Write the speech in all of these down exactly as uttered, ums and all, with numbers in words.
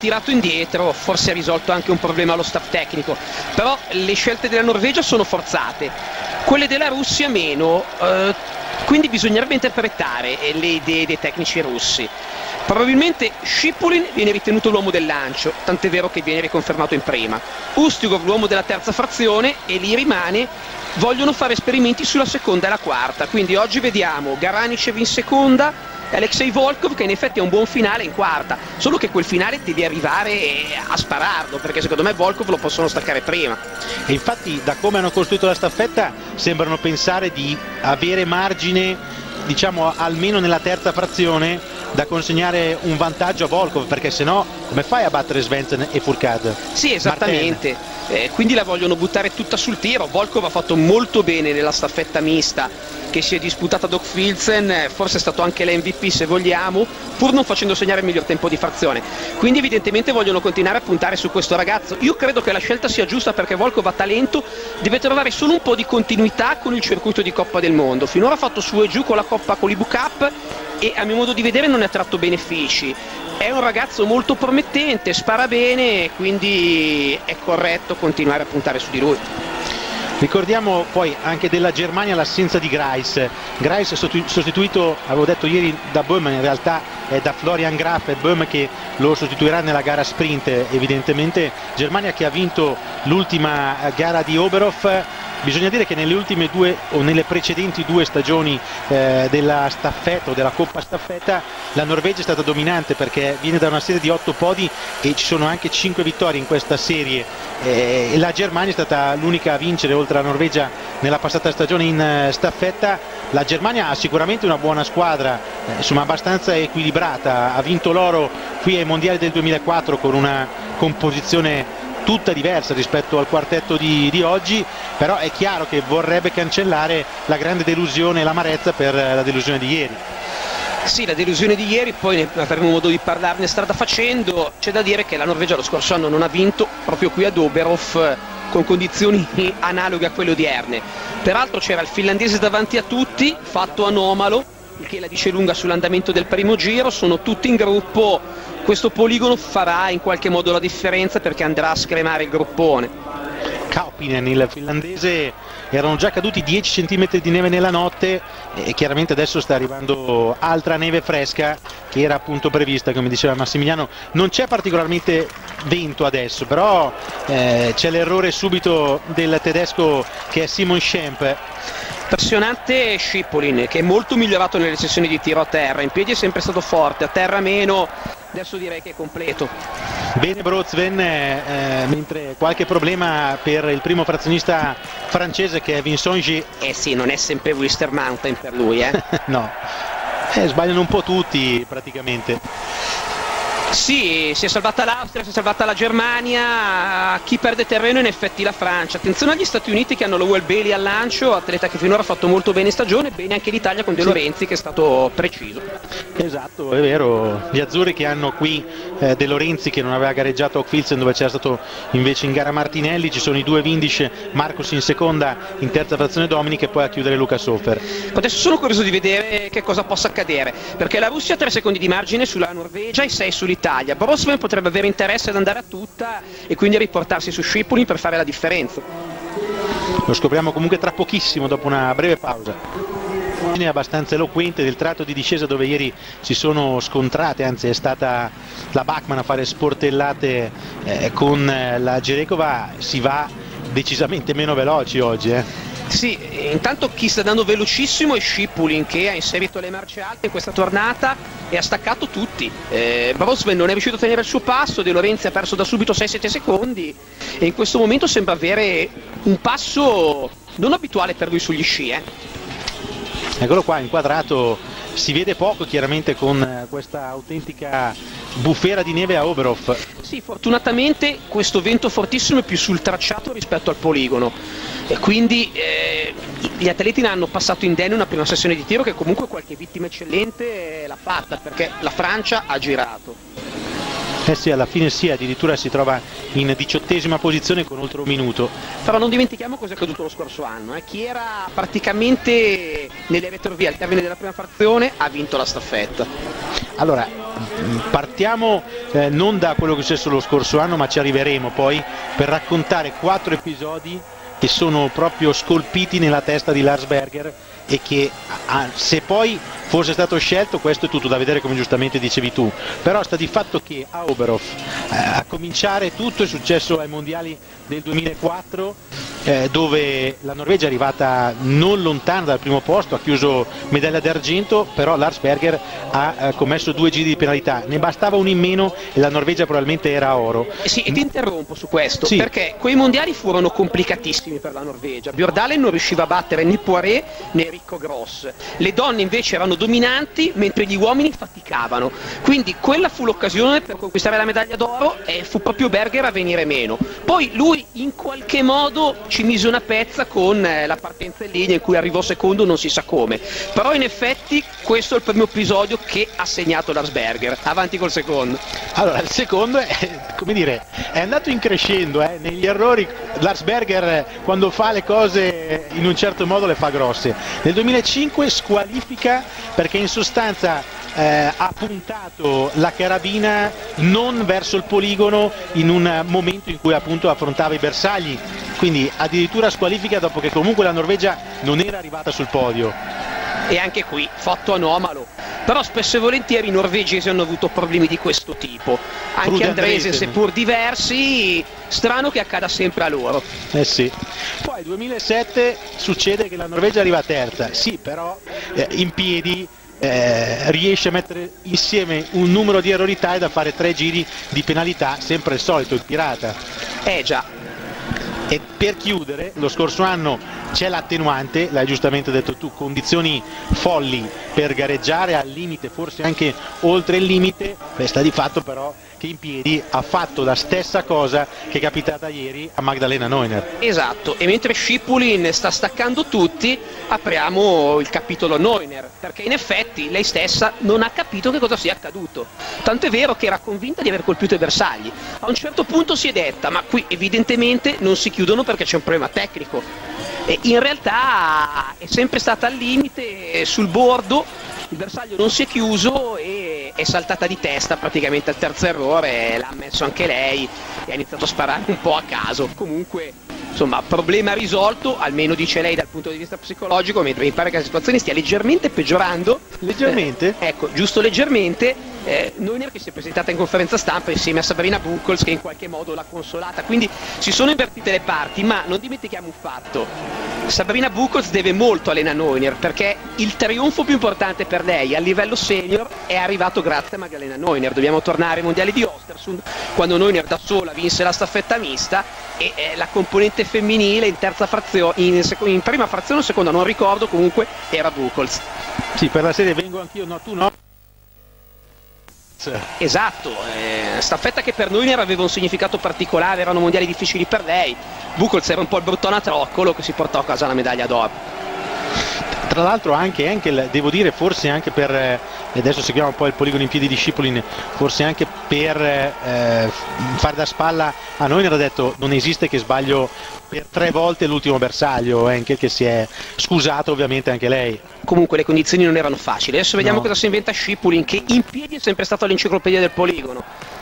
tirato indietro, forse ha risolto anche un problema allo staff tecnico, però le scelte della Norvegia sono forzate, quelle della Russia meno, eh, quindi bisognerebbe interpretare le idee dei tecnici russi. Probabilmente Schipulin viene ritenuto l'uomo del lancio, tant'è vero che viene riconfermato in prima. Ustygov l'uomo della terza frazione e lì rimane. Vogliono fare esperimenti sulla seconda e la quarta, quindi oggi vediamo Garanichev in seconda e Alexei Volkov che in effetti ha un buon finale in quarta, solo che quel finale deve arrivare a spararlo, perché secondo me Volkov lo possono staccare prima. E infatti da come hanno costruito la staffetta sembrano pensare di avere margine, diciamo almeno nella terza frazione, da consegnare un vantaggio a Volkov, perché sennò come fai a battere Svensson e Fourcade? Sì, esattamente, eh, quindi la vogliono buttare tutta sul tiro. Volkov ha fatto molto bene nella staffetta mista che si è disputata Doc Filzen, forse è stato anche l'M V P se vogliamo, pur non facendo segnare il miglior tempo di frazione, quindi evidentemente vogliono continuare a puntare su questo ragazzo. Io credo che la scelta sia giusta, perché Volkov ha talento, deve trovare solo un po' di continuità con il circuito di Coppa del Mondo. Finora ha fatto su e giù con la Coppa, con l'I B U Cup, e a mio modo di vedere non ne ha tratto benefici. È un ragazzo molto promettente, spara bene, quindi è corretto continuare a puntare su di lui. Ricordiamo poi anche della Germania l'assenza di Greis. Greis è sostituito, avevo detto ieri, da Böhm, in realtà è da Florian Graf, è Böhm che lo sostituirà nella gara sprint. Evidentemente Germania che ha vinto l'ultima gara di Oberhof. Bisogna dire che nelle ultime due o nelle precedenti due stagioni eh, della staffetta o della Coppa Staffetta la Norvegia è stata dominante, perché viene da una serie di otto podi e ci sono anche cinque vittorie in questa serie, eh, e la Germania è stata l'unica a vincere oltre alla Norvegia nella passata stagione in eh, staffetta. La Germania ha sicuramente una buona squadra, eh, insomma abbastanza equilibrata, ha vinto l'oro qui ai mondiali del duemilaquattro con una composizione tutta diversa rispetto al quartetto di, di oggi, però è chiaro che vorrebbe cancellare la grande delusione e l'amarezza per la delusione di ieri. Sì, la delusione di ieri, poi ne avremo modo di parlarne strada facendo. C'è da dire che la Norvegia lo scorso anno non ha vinto proprio qui ad Oberhof con condizioni analoghe a quelle odierne. Peraltro c'era il finlandese davanti a tutti, fatto anomalo, il che la dice lunga sull'andamento del primo giro. Sono tutti in gruppo, questo poligono farà in qualche modo la differenza, perché andrà a scremare il gruppone. Kaupinen, il finlandese, erano già caduti dieci centimetri di neve nella notte e chiaramente adesso sta arrivando altra neve fresca che era appunto prevista, come diceva Massimiliano. Non c'è particolarmente vento adesso, però eh, c'è l'errore subito del tedesco che è Simon Schemp. Impressionante Schipulin, che è molto migliorato nelle sessioni di tiro a terra, in piedi è sempre stato forte, a terra meno, adesso direi che è completo. Bene Brozven, eh, mentre qualche problema per il primo frazionista francese che è Vincent G. Eh sì, non è sempre Wister Mountain per lui, eh? No, eh, sbagliano un po' tutti praticamente. Sì, si è salvata l'Austria, si è salvata la Germania, chi perde terreno in effetti la Francia. Attenzione agli Stati Uniti che hanno Lowell Bailey al lancio, atleta che finora ha fatto molto bene in stagione, bene anche l'Italia con De Lorenzi che è stato preciso. Esatto, è vero, gli azzurri che hanno qui eh, De Lorenzi che non aveva gareggiato a Oakfilzen dove c'era stato invece in gara Martinelli, ci sono i due Windisch, Marcus in seconda, in terza frazione Dominic e poi a chiudere Luca Sofer. Adesso sono curioso di vedere che cosa possa accadere, perché la Russia ha tre secondi di margine sulla Norvegia e sei sull'Italia. Brosman potrebbe avere interesse ad andare a tutta e quindi riportarsi su Schipulin per fare la differenza. Lo scopriamo comunque tra pochissimo, dopo una breve pausa. È abbastanza eloquente del tratto di discesa dove ieri si sono scontrate, anzi è stata la Bachmann a fare sportellate eh, con la Gerekova. Si va decisamente meno veloci oggi, eh. Sì, intanto chi sta andando velocissimo è Schipulin, che ha inserito le marce alte in questa tornata e ha staccato tutti. eh, Brosman non è riuscito a tenere il suo passo, De Lorenzi ha perso da subito sei sette secondi e in questo momento sembra avere un passo non abituale per lui sugli sci, eh. Eccolo qua inquadrato, si vede poco chiaramente con questa autentica bufera di neve a Oberhof. Sì, fortunatamente questo vento fortissimo è più sul tracciato rispetto al poligono e quindi eh, gli atleti ne hanno passato indenne una prima sessione di tiro che comunque qualche vittima eccellente l'ha fatta, perché la Francia ha girato. Eh sì, alla fine sì, addirittura si trova in diciottesima posizione con oltre un minuto. Però non dimentichiamo cosa è accaduto lo scorso anno, eh. Chi era praticamente nelle retrovie al termine della prima frazione ha vinto la staffetta. Allora, partiamo eh, non da quello che è successo lo scorso anno, ma ci arriveremo poi per raccontare quattro episodi che sono proprio scolpiti nella testa di Lars Berger e che ah, se poi fosse stato scelto, questo è tutto da vedere come giustamente dicevi tu, però sta di fatto che a Oberhof eh, a cominciare tutto è successo ai mondiali del duemilaquattro eh, dove la Norvegia è arrivata non lontana dal primo posto, ha chiuso medaglia d'argento, però Lars Berger ha eh, commesso due giri di penalità, ne bastava uno in meno e la Norvegia probabilmente era a oro. Eh sì, e ti interrompo su questo, sì. perché quei mondiali furono complicatissimi per la Norvegia. Bjordalen non riusciva a battere né Poiré né Rico Gross, le donne invece erano dominanti mentre gli uomini faticavano, quindi quella fu l'occasione per conquistare la medaglia d'oro e fu proprio Berger a venire meno. Poi lui in qualche modo ci mise una pezza con eh, la partenza in linea in cui arrivò secondo non si sa come, però in effetti questo è il primo episodio che ha segnato Lars Berger. Avanti col secondo. Allora, il secondo è, come dire, è andato in crescendo, eh, negli errori. Lars Berger quando fa le cose in un certo modo le fa grosse. Nel duemilacinque squalifica perché in sostanza eh, ha puntato la carabina non verso il poligono in un momento in cui appunto affrontava i bersagli, quindi addirittura squalifica dopo che comunque la Norvegia non era arrivata sul podio. E anche qui fatto anomalo, però spesso e volentieri i norvegesi hanno avuto problemi di questo tipo, anche Andresen seppur diversi, strano che accada sempre a loro. Eh sì. Poi nel duemilasette succede che la Norvegia arriva terza, sì, però eh, in piedi eh, riesce a mettere insieme un numero di errori tale da fare tre giri di penalità, sempre il solito, il pirata. Eh già. E per chiudere, lo scorso anno c'è l'attenuante, l'hai giustamente detto tu, condizioni folli per gareggiare al limite, forse anche oltre il limite. Beh, sta di fatto però che in piedi ha fatto la stessa cosa che è capitata ieri a Magdalena Neuner. Esatto, e mentre Schipulin sta staccando tutti, apriamo il capitolo Neuner, perché in effetti lei stessa non ha capito che cosa sia accaduto. Tanto è vero che era convinta di aver colpito i bersagli. A un certo punto si è detta, ma qui evidentemente non si chiudono perché c'è un problema tecnico. E in realtà è sempre stata al limite, sul bordo, il bersaglio non si è chiuso e è saltata di testa praticamente al terzo errore, l'ha ammesso anche lei e ha iniziato a sparare un po' a caso. Comunque, insomma, problema risolto, almeno dice lei dal punto di vista psicologico, mentre mi pare che la situazione stia leggermente peggiorando. Leggermente? Eh, ecco, giusto leggermente. Eh, Neuner che si è presentata in conferenza stampa insieme a Sabrina Buchholz che in qualche modo l'ha consolata, quindi si sono invertite le parti, ma non dimentichiamo un fatto: Sabrina Buchholz deve molto a Lena Neuner, perché il trionfo più importante per lei a livello senior è arrivato grazie a Magdalena Neuner. Dobbiamo tornare ai mondiali di Östersund, quando Neuner da sola vinse la staffetta mista e eh, la componente femminile in terza frazione, in, in prima frazione o seconda, non ricordo, comunque era Buchholz. Sì, per la serie vengo anch'io, no tu no. Esatto, eh, staffetta che per Neuner aveva un significato particolare, erano mondiali difficili per lei. Buchholz era un po' il bruttone a troccolo che si portò a casa la medaglia d'oro. Tra l'altro anche Henkel, devo dire, forse anche per, e adesso seguiamo un po' il poligono in piedi di Schipulin, forse anche per eh, far da spalla a Neuner, ha detto non esiste che sbaglio per tre volte l'ultimo bersaglio. Henkel che si è scusato ovviamente anche lei. Comunque le condizioni non erano facili, adesso vediamo No. cosa si inventa Schipulin, che in piedi è sempre stato all'enciclopedia del poligono.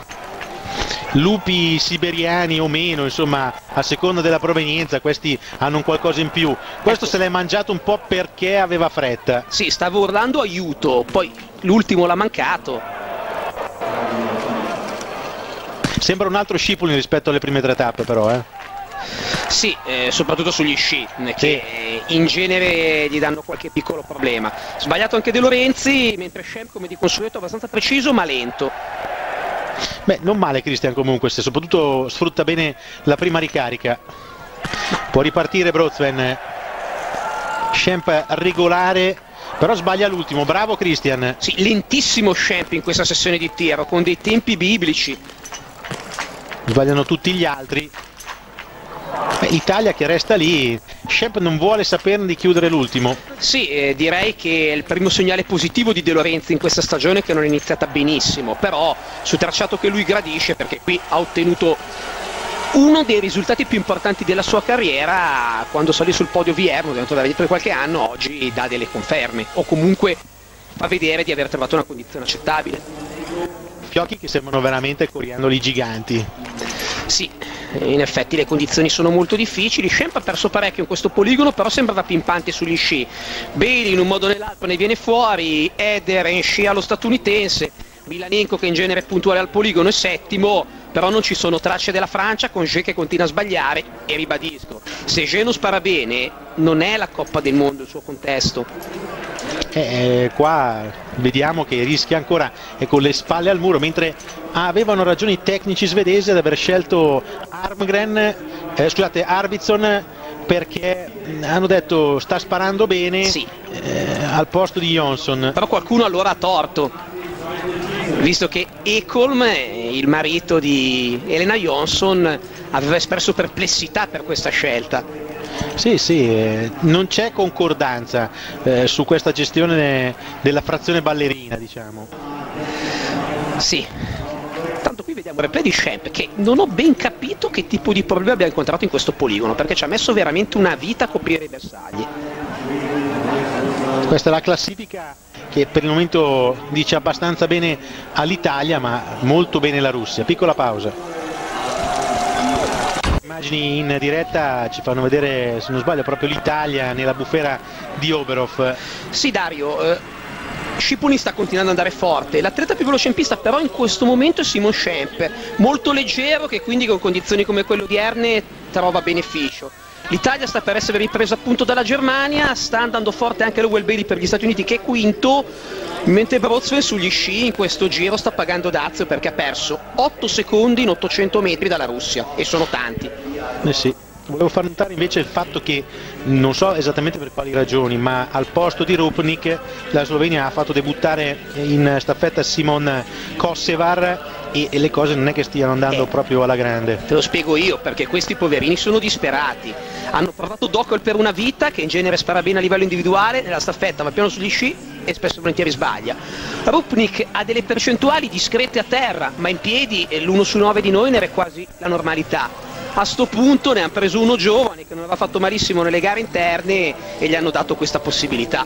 Lupi siberiani o meno, insomma, a seconda della provenienza, questi hanno un qualcosa in più. Questo se l'è mangiato un po' perché aveva fretta. Sì, stava urlando aiuto, poi l'ultimo l'ha mancato. Sembra un altro Schipulin rispetto alle prime tre tappe però, eh. Sì, eh, soprattutto sugli sci, che sì, in genere gli danno qualche piccolo problema. Sbagliato anche De Lorenzi, mentre Schemp, come di consueto, abbastanza preciso ma lento. Beh, non male Christian comunque, se soprattutto sfrutta bene la prima ricarica. Può ripartire Brozven. Schemp regolare, però sbaglia l'ultimo. Bravo Christian. Sì, lentissimo Schemp in questa sessione di tiro, con dei tempi biblici. Sbagliano tutti gli altri. Beh, l'Italia che resta lì, Schemp non vuole saperne di chiudere l'ultimo. Sì, eh, direi che è il primo segnale positivo di De Lorenzi in questa stagione, che non è iniziata benissimo, però sul tracciato che lui gradisce, perché qui ha ottenuto uno dei risultati più importanti della sua carriera, quando salì sul podio V M, dobbiamo tornare dietro di qualche anno, oggi dà delle conferme, o comunque fa vedere di aver trovato una condizione accettabile. Fiocchi che sembrano veramente coriandoli giganti. Sì, in effetti le condizioni sono molto difficili. Schempp ha perso parecchio in questo poligono, però sembrava pimpante sugli sci. Bailey in un modo o nell'altro ne viene fuori, Eder è in sci allo statunitense, Milanenko che in genere è puntuale al poligono è settimo, però non ci sono tracce della Francia, con Ge che continua a sbagliare, e ribadisco, se Ge non spara bene non è la Coppa del Mondo il suo contesto. Eh, qua vediamo che rischia ancora, è con le spalle al muro, mentre avevano ragioni i tecnici svedesi ad aver scelto Armgren, eh, scusate, Arvidsson, perché hanno detto sta sparando bene, sì. eh, al posto di Jonsson. Però qualcuno allora ha torto, visto che Ekholm, il marito di Helena Jonsson, aveva espresso perplessità per questa scelta. Sì, sì, eh, non c'è concordanza eh, su questa gestione della frazione ballerina, diciamo. Sì. Tanto qui vediamo il replay di Schempp, che non ho ben capito che tipo di problema abbia incontrato in questo poligono, perché ci ha messo veramente una vita a coprire i bersagli. Questa è la classifica che per il momento dice abbastanza bene all'Italia, ma molto bene la Russia. Piccola pausa. Immagini in diretta ci fanno vedere, se non sbaglio, proprio l'Italia nella bufera di Oberhof. Sì, Dario, eh, Schipulin sta continuando ad andare forte, l'atleta più veloce in pista però in questo momento è Simon Schempp, molto leggero, che quindi con condizioni come quelle odierne trova beneficio. L'Italia sta per essere ripresa appunto dalla Germania, sta andando forte anche Lowell Bailey per gli Stati Uniti che è quinto, mentre Brodsven sugli sci in questo giro sta pagando dazio perché ha perso otto secondi in ottocento metri dalla Russia, e sono tanti. Eh sì. Volevo far notare invece il fatto che, non so esattamente per quali ragioni, ma al posto di Rupnik la Slovenia ha fatto debuttare in staffetta Simon Kosevar e, e le cose non è che stiano andando eh, proprio alla grande. Te lo spiego io, perché questi poverini sono disperati. Hanno provato Dokol per una vita, che in genere spara bene a livello individuale, nella staffetta va piano sugli sci e spesso e volentieri sbaglia. Rupnik ha delle percentuali discrete a terra, ma in piedi l'uno su nove di noi ne era quasi la normalità. A sto punto ne hanno preso uno giovane che non aveva fatto malissimo nelle gare interne e gli hanno dato questa possibilità.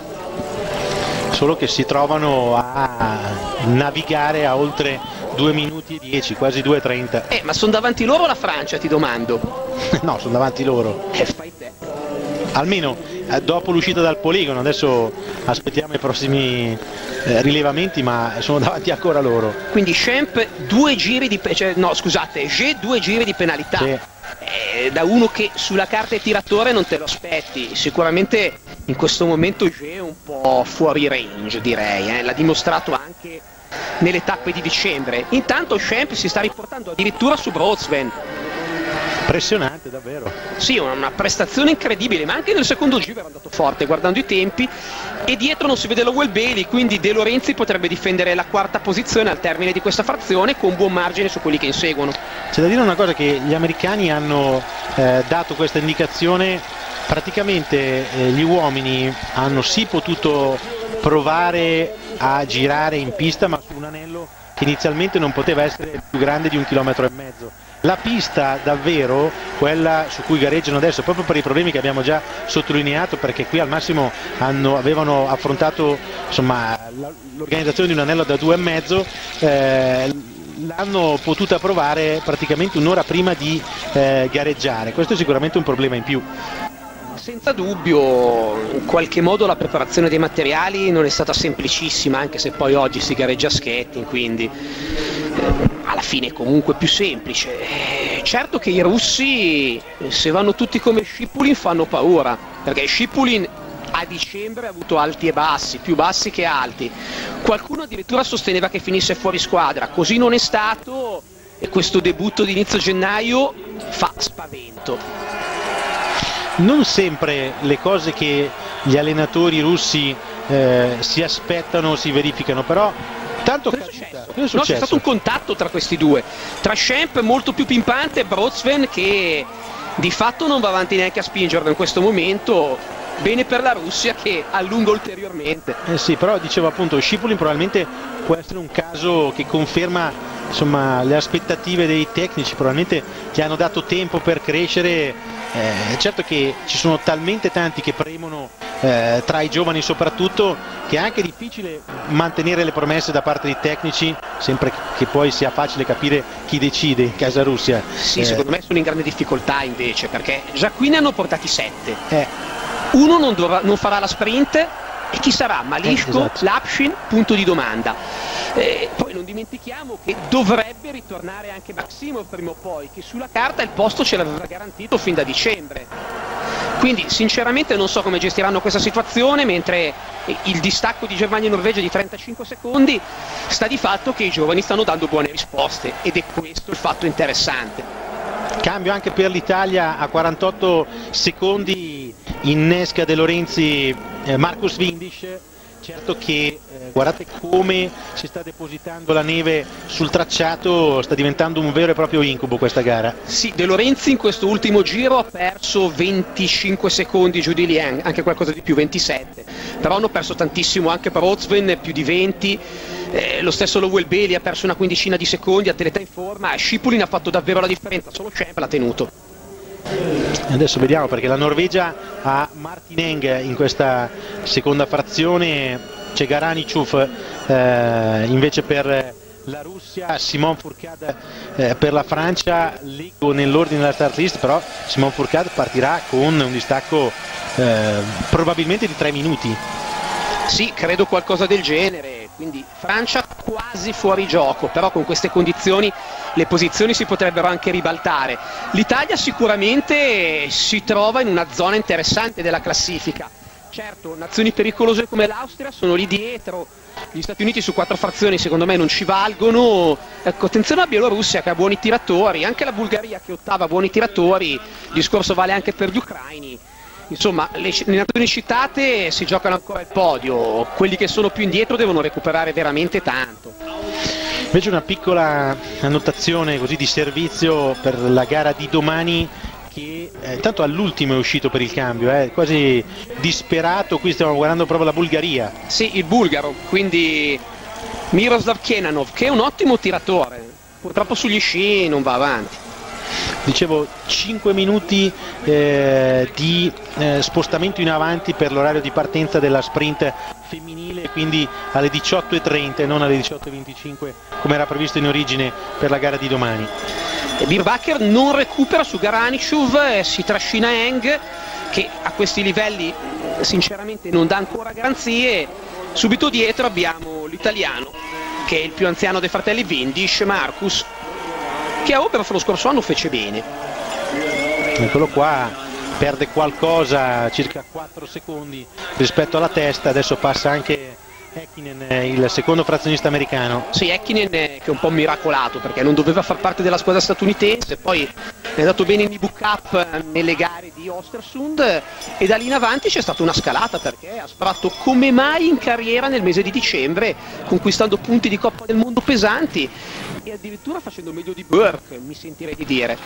Solo che si trovano a navigare a oltre due minuti e dieci, quasi due e trenta. Eh, ma sono davanti loro la Francia, ti domando? No, sono davanti loro. Eh, fai te. Almeno eh, dopo l'uscita dal poligono, adesso aspettiamo i prossimi eh, rilevamenti, ma sono davanti ancora loro. Quindi Schempp due giri di... Cioè, no, scusate, Ge due giri di penalità. Sì. Eh, da uno che sulla carta è tiratore non te lo aspetti, sicuramente in questo momento Ge è un po' fuori range, direi, eh. L'ha dimostrato anche nelle tappe di dicembre. Intanto Schempp si sta riportando addirittura su Brodsven. Impressionante, davvero. Sì, una, una prestazione incredibile, ma anche nel secondo giro era andato forte guardando i tempi, e dietro non si vede Lowell Bailey, quindi De Lorenzi potrebbe difendere la quarta posizione al termine di questa frazione con buon margine su quelli che inseguono. C'è da dire una cosa, che gli americani hanno eh, dato questa indicazione, praticamente eh, gli uomini hanno sì potuto provare a girare in pista, ma su un anello che inizialmente non poteva essere più grande di un chilometro e mezzo. La pista davvero, quella su cui gareggiano adesso, proprio per i problemi che abbiamo già sottolineato, perché qui al massimo hanno, avevano affrontato l'organizzazione di un anello da due e mezzo, eh, l'hanno potuta provare praticamente un'ora prima di eh, gareggiare. Questo è sicuramente un problema in più. Senza dubbio, in qualche modo la preparazione dei materiali non è stata semplicissima, anche se poi oggi si gareggia a skating, quindi eh, alla fine è comunque più semplice. Eh, certo che i russi, se vanno tutti come Schipulin, fanno paura, perché Schipulin a dicembre ha avuto alti e bassi, più bassi che alti. Qualcuno addirittura sosteneva che finisse fuori squadra, così non è stato, e questo debutto di inizio gennaio fa spavento. Non sempre le cose che gli allenatori russi eh, si aspettano si verificano, però tanto cosa è successo? Cosa è successo? No, c'è stato un contatto tra questi due, tra Schempp molto più pimpante e Brodsven che di fatto non va avanti neanche a spingerlo in questo momento. Bene per la Russia che allunga ulteriormente. Eh sì, però dicevo appunto, Schipulin probabilmente può essere un caso che conferma, insomma, le aspettative dei tecnici, probabilmente ti hanno dato tempo per crescere. Eh, certo che ci sono talmente tanti che premono eh, tra i giovani soprattutto, che è anche difficile mantenere le promesse da parte dei tecnici, sempre che poi sia facile capire chi decide in casa Russia. Sì, eh, secondo me sono in grande difficoltà invece, perché già qui ne hanno portati sette. eh, Uno non, dovrà, non farà la sprint, e chi sarà? Malishko, eh, esatto. Lapshin, punto di domanda. Eh, poi non dimentichiamo che dovrebbe ritornare anche Maximov prima o poi, che sulla carta il posto ce l'aveva garantito fin da dicembre. Quindi sinceramente non so come gestiranno questa situazione, mentre il distacco di Germania e Norvegia di trentacinque secondi sta di fatto che i giovani stanno dando buone risposte, ed è questo il fatto interessante. Cambio anche per l'Italia, a quarantotto secondi innesca De Lorenzi eh, Marcus Windisch. Certo che eh, guardate come si sta depositando la neve sul tracciato, sta diventando un vero e proprio incubo questa gara. Sì, De Lorenzi in questo ultimo giro ha perso venticinque secondi giù di Lien, anche qualcosa di più, ventisette, però hanno perso tantissimo anche per Ozven, più di venti, eh, lo stesso Lowell Bailey ha perso una quindicina di secondi, atleta in forma, e Schipulin ha fatto davvero la differenza, solo Champ l'ha tenuto. Adesso vediamo, perché la Norvegia ha Martin Eng in questa seconda frazione, c'è Garaniciov eh, invece per la Russia, Simon Fourcade eh, per la Francia. Leggo nell'ordine della start list, però Simon Fourcade partirà con un distacco eh, probabilmente di tre minuti. Sì, credo qualcosa del genere, quindi Francia quasi fuori gioco, però con queste condizioni le posizioni si potrebbero anche ribaltare. L'Italia sicuramente si trova in una zona interessante della classifica. Certo, nazioni pericolose come l'Austria sono lì dietro, gli Stati Uniti su quattro frazioni secondo me non ci valgono. Ecco, attenzione alla Bielorussia che ha buoni tiratori, anche la Bulgaria che ottava buoni tiratori, il discorso vale anche per gli ucraini. Insomma, le, le nazioni citate si giocano ancora il podio, quelli che sono più indietro devono recuperare veramente tanto. Invece una piccola annotazione così di servizio per la gara di domani, che eh, intanto all'ultimo è uscito per il cambio, eh, quasi disperato. Qui stiamo guardando proprio la Bulgaria. Sì, il bulgaro, quindi Miroslav Kenanov, che è un ottimo tiratore, purtroppo sugli sci non va avanti. Dicevo, cinque minuti eh, di eh, spostamento in avanti per l'orario di partenza della sprint femminile, quindi alle diciotto e trenta e non alle diciotto e venticinque come era previsto in origine per la gara di domani. Birbacher non recupera su Garaniciov, eh, si trascina Eng, che a questi livelli sinceramente non dà ancora garanzie. Subito dietro abbiamo l'italiano, che è il più anziano dei fratelli Windisch, Marcus, che a Oberhof lo scorso anno fece bene. Eccolo qua, perde qualcosa, circa quattro secondi rispetto alla testa. Adesso passa anche Häkkinen, il secondo frazionista americano. Sì, Häkkinen che è un po' miracolato, perché non doveva far parte della squadra statunitense, poi è andato bene in Ibu Cup nelle gare di Ostersund, e da lì in avanti c'è stata una scalata, perché ha sparato come mai in carriera nel mese di dicembre, conquistando punti di Coppa del Mondo pesanti e addirittura facendo meglio di Burke, mi sentirei di dire.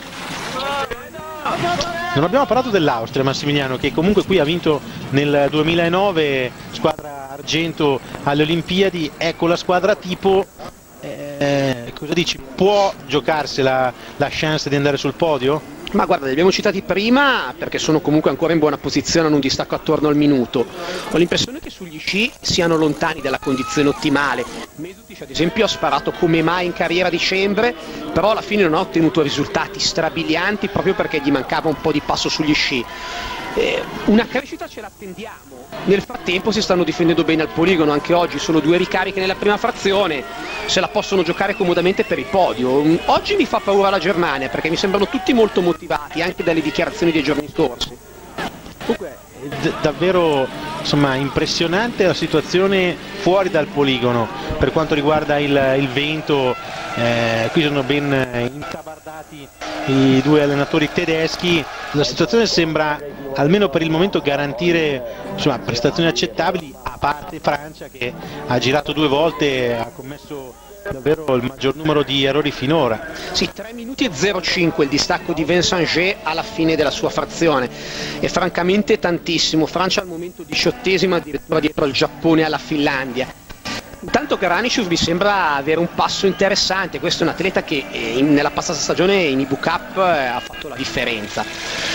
Non abbiamo parlato dell'Austria, Massimiliano, che comunque qui ha vinto nel duemilanove, squadra argento alle Olimpiadi. Ecco la squadra tipo. Eh, cosa dici? Può giocarsela la chance di andare sul podio? Ma guarda, li abbiamo citati prima perché sono comunque ancora in buona posizione, hanno un distacco attorno al minuto. Ho l'impressione che sugli sci siano lontani dalla condizione ottimale. Mesutic ad esempio ha sparato come mai in carriera a dicembre, però alla fine non ha ottenuto risultati strabilianti proprio perché gli mancava un po' di passo sugli sci. Eh, una crescita ce l'attendiamo. Nel frattempo si stanno difendendo bene al poligono, anche oggi solo due ricariche nella prima frazione, se la possono giocare comodamente per il podio. Oggi mi fa paura la Germania perché mi sembrano tutti molto motivati anche dalle dichiarazioni dei giorni scorsi. Comunque è davvero, insomma, impressionante la situazione fuori dal poligono per quanto riguarda il, il vento. Eh, qui sono ben intabardati i due allenatori tedeschi. La situazione sembra, almeno per il momento, garantire, insomma, prestazioni accettabili, a parte Francia che ha girato due volte e ha commesso davvero il maggior numero di errori finora. Sì, tre minuti e zero cinque il distacco di Vincent G alla fine della sua frazione, e francamente tantissimo. Francia al momento diciottesima, addirittura dietro al Giappone e alla Finlandia. Intanto Garaniciov mi sembra avere un passo interessante, questo è un atleta che in, nella passata stagione in Ibu Cup eh, ha fatto la differenza.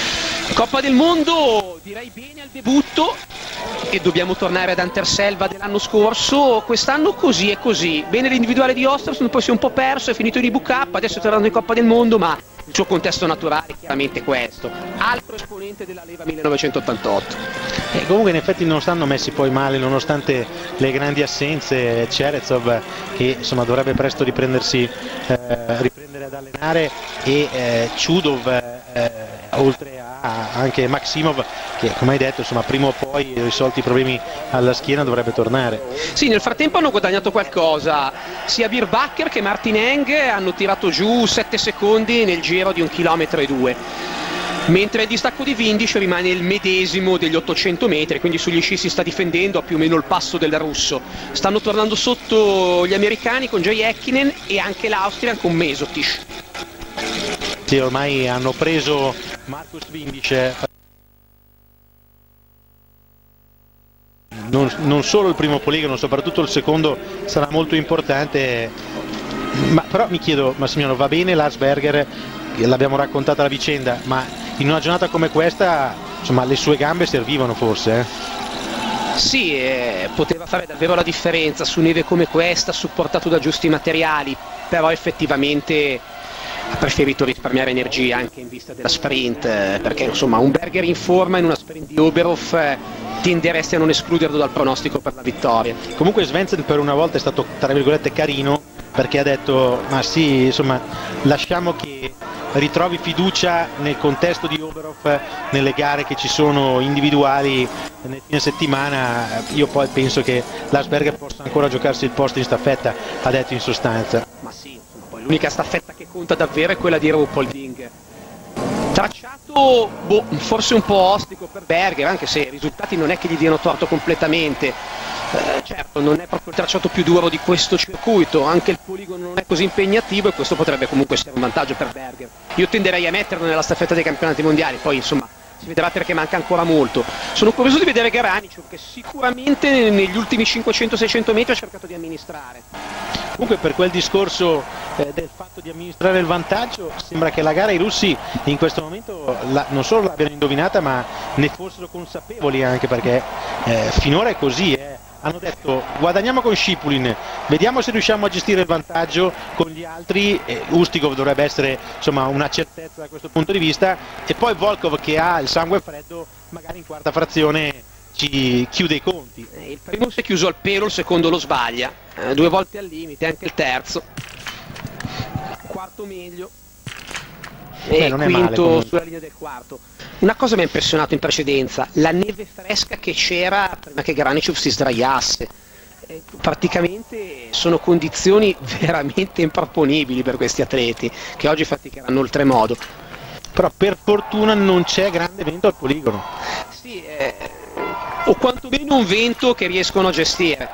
Coppa del Mondo, direi bene al debutto, e dobbiamo tornare ad Anterselva dell'anno scorso. Quest'anno così e così, bene l'individuale di Ostersund, poi si è un po' perso, è finito in I B K, adesso è tornato in Coppa del Mondo, ma il suo contesto naturale è chiaramente questo, altro esponente della leva millenovecentottantotto. E comunque in effetti non stanno messi poi male nonostante le grandi assenze. Cherezov che insomma dovrebbe presto riprendersi, eh, riprendere ad allenare, e eh, Chudov, eh, oltre a anche Maximov che, come hai detto, insomma prima o poi, risolti i problemi alla schiena, dovrebbe tornare. Sì, nel frattempo hanno guadagnato qualcosa, sia Birbacher che Martin Eng hanno tirato giù sette secondi nel giro di un chilometro e due, mentre il distacco di Windisch rimane il medesimo degli ottocento metri, quindi sugli sci si sta difendendo a più o meno il passo del russo. Stanno tornando sotto gli americani con Jay Häkkinen e anche l'Austria con Mesotic. Sì, ormai hanno preso Markus Windisch, non, non solo il primo poligono, soprattutto il secondo sarà molto importante. Ma però mi chiedo, Massimiliano, va bene Lars Berger, l'abbiamo raccontata la vicenda, ma in una giornata come questa, insomma, le sue gambe servivano forse? Eh? Sì, eh, poteva fare davvero la differenza su neve come questa, supportato da giusti materiali, però effettivamente ha preferito risparmiare energia anche in vista della sprint, eh, perché insomma un Berger in forma in una sprint di Oberhof eh, tenderesti a non escluderlo dal pronostico per la vittoria. Comunque Svensson per una volta è stato, tra virgolette, carino, perché ha detto ma sì, insomma, lasciamo che ritrovi fiducia nel contesto di Oberhof, nelle gare che ci sono individuali nel fine settimana. Io poi penso che Lars Berger possa ancora giocarsi il posto in staffetta, ha detto in sostanza. Ma sì, poi l'unica staffetta che conta davvero è quella di Ruhpolding. Tracciato boh, forse un po' ostico per Berger, anche se i risultati non è che gli diano torto completamente. Eh, certo, non è proprio il tracciato più duro di questo circuito, anche il poligono non è così impegnativo e questo potrebbe comunque essere un vantaggio per Berger. Io tenderei a metterlo nella staffetta dei campionati mondiali, poi insomma si vedrà perché manca ancora molto. Sono curioso di vedere Garanicov, che sicuramente negli ultimi cinquecento seicento metri ha cercato di amministrare. Comunque per quel discorso eh, del fatto di amministrare il vantaggio, sembra che la gara i russi in questo momento la, non solo l'abbiano indovinata, ma ne fossero consapevoli, anche perché eh, finora è così. Eh. Hanno detto guadagniamo con Schipulin, vediamo se riusciamo a gestire il vantaggio con gli altri. eh, Ustikov dovrebbe essere insomma una certezza da questo punto di vista, e poi Volkov che ha il sangue freddo magari in quarta frazione ci chiude i conti. Eh, il primo si è chiuso al pelo, il secondo lo sbaglia, eh, due volte al limite, anche il terzo, quarto meglio. E Beh, non è quinto male, sulla linea del quarto. Una cosa mi ha impressionato in precedenza, la neve fresca che c'era prima che Garanicov si sdraiasse. Eh, praticamente sono condizioni veramente improponibili per questi atleti che oggi faticheranno oltremodo. Però per fortuna non c'è grande vento al poligono. Sì, eh, o quantomeno un vento che riescono a gestire.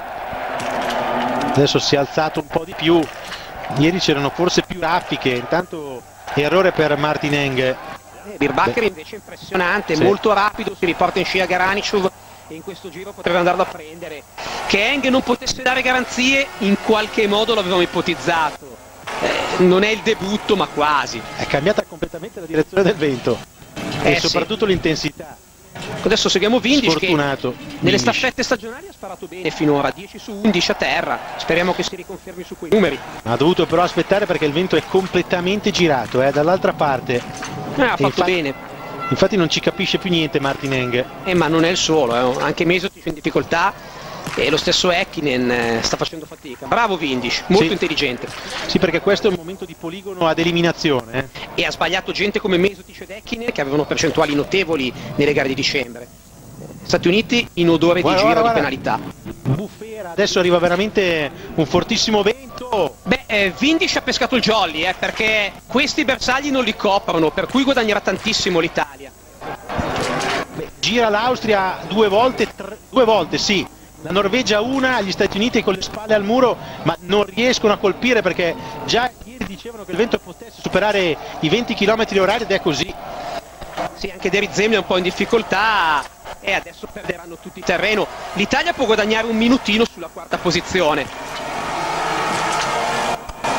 Adesso si è alzato un po' di più, ieri c'erano forse più raffiche, intanto errore per Martin Eng. Eh, Birbacher invece è impressionante, sì, molto rapido, si riporta in scia Garanicov e in questo giro potrebbe andarlo a prendere. Che Eng non potesse dare garanzie in qualche modo l'avevamo ipotizzato, eh, non è il debutto ma quasi. È cambiata completamente la direzione del vento eh, e soprattutto sì, l'intensità. Adesso seguiamo Windisch che nelle Windisch. staffette stagionali ha sparato bene finora, dieci su undici a terra, speriamo che si riconfermi su quei numeri. Ha dovuto però aspettare perché il vento è completamente girato, eh, dall'altra parte. Eh, ha fatto infatti, bene. Infatti non ci capisce più niente Martin Eng. Eh, ma non è il solo, eh. Anche Mesotic in difficoltà e lo stesso Häkkinen eh, sta facendo fatica. Bravo Windisch, molto sì, intelligente. Sì, perché questo è un momento di poligono ad eliminazione. Eh. E ha sbagliato gente come Mesotic ed Häkkinen che avevano percentuali notevoli nelle gare di dicembre. Stati Uniti in odore Guarda, di giro guarda, di guarda. penalità. Bufera, adesso arriva veramente un fortissimo vento. Beh, eh, Windisch ha pescato il jolly, eh, perché questi bersagli non li coprono, per cui guadagnerà tantissimo l'Italia. Beh, gira l'Austria due volte, tre, due volte sì. La Norvegia una, gli Stati Uniti con le spalle al muro, ma non riescono a colpire perché già ieri dicevano che il vento potesse superare i venti chilometri orari ed è così. Sì, anche Deri Zemlja è un po' in difficoltà e adesso perderanno tutti il terreno. L'Italia può guadagnare un minutino sulla quarta posizione.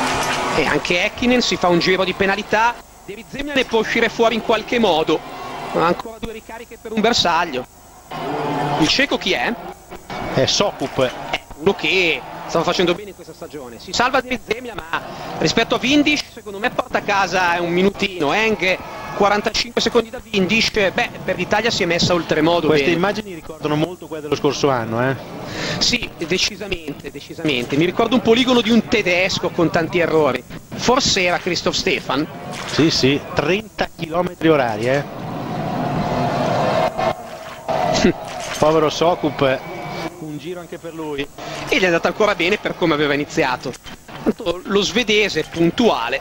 E anche Häkkinen si fa un giro di penalità, Deri Zemlja ne può uscire fuori in qualche modo. ancora due ricariche per un bersaglio. Il ceco chi è? È Sokup. Eh, uno che stava facendo bene in questa stagione. Si salva di Zemlia, ma rispetto a Windisch secondo me porta a casa un minutino. Eng quarantacinque secondi da Windisch, beh, per l'Italia si è messa oltremodo Queste bene. immagini ricordano molto quelle dello scorso anno, eh? Sì, decisamente, decisamente. Mi ricordo un poligono di un tedesco con tanti errori. Forse era Christoph Stefan. Sì, sì, trenta chilometri orari, eh? Povero Sokup, un giro anche per lui. E gli è andata ancora bene per come aveva iniziato. Tanto lo svedese puntuale.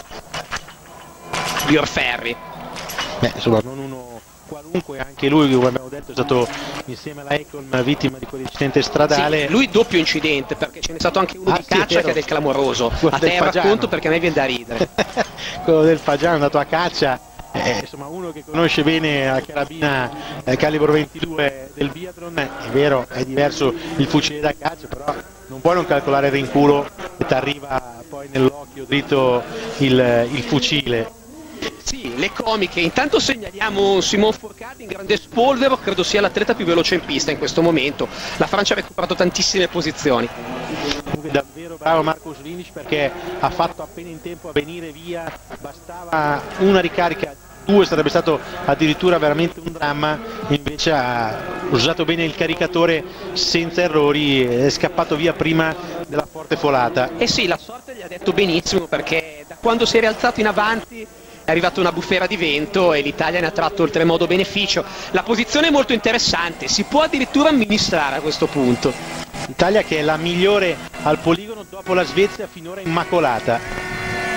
Björferry. Beh, insomma, non uno qualunque, anche lui, come abbiamo detto, è stato insieme alla Ekholm vittima di quell'incidente stradale. Sì, lui doppio incidente, perché ce n'è stato anche uno ah, di sì, caccia che è del clamoroso. Quello a te del racconto perché a me viene da ridere. Quello del Fagiano è andato a caccia, eh, insomma, uno che conosce bene la carabina eh, calibro ventidue del biathlon. È vero, è diverso il fucile da caccia, però non puoi non calcolare il rinculo e ti arriva poi nell'occhio dritto il, il fucile. Sì, le comiche. Intanto segnaliamo Simon Fourcade in grande spolvero, credo sia l'atleta più veloce in pista in questo momento. La Francia ha recuperato tantissime posizioni. Comunque davvero bravo Marcus Windisch, perché ha fatto appena in tempo a venire via, bastava una ricarica, due sarebbe stato addirittura veramente un dramma, invece ha usato bene il caricatore senza errori, è scappato via prima della forte folata. Eh sì, la sorte gli ha detto benissimo, perché da quando si è rialzato in avanti è arrivata una bufera di vento e l'Italia ne ha tratto oltremodo beneficio. La posizione è molto interessante, si può addirittura amministrare a questo punto. L'Italia che è la migliore al poligono dopo la Svezia, finora immacolata.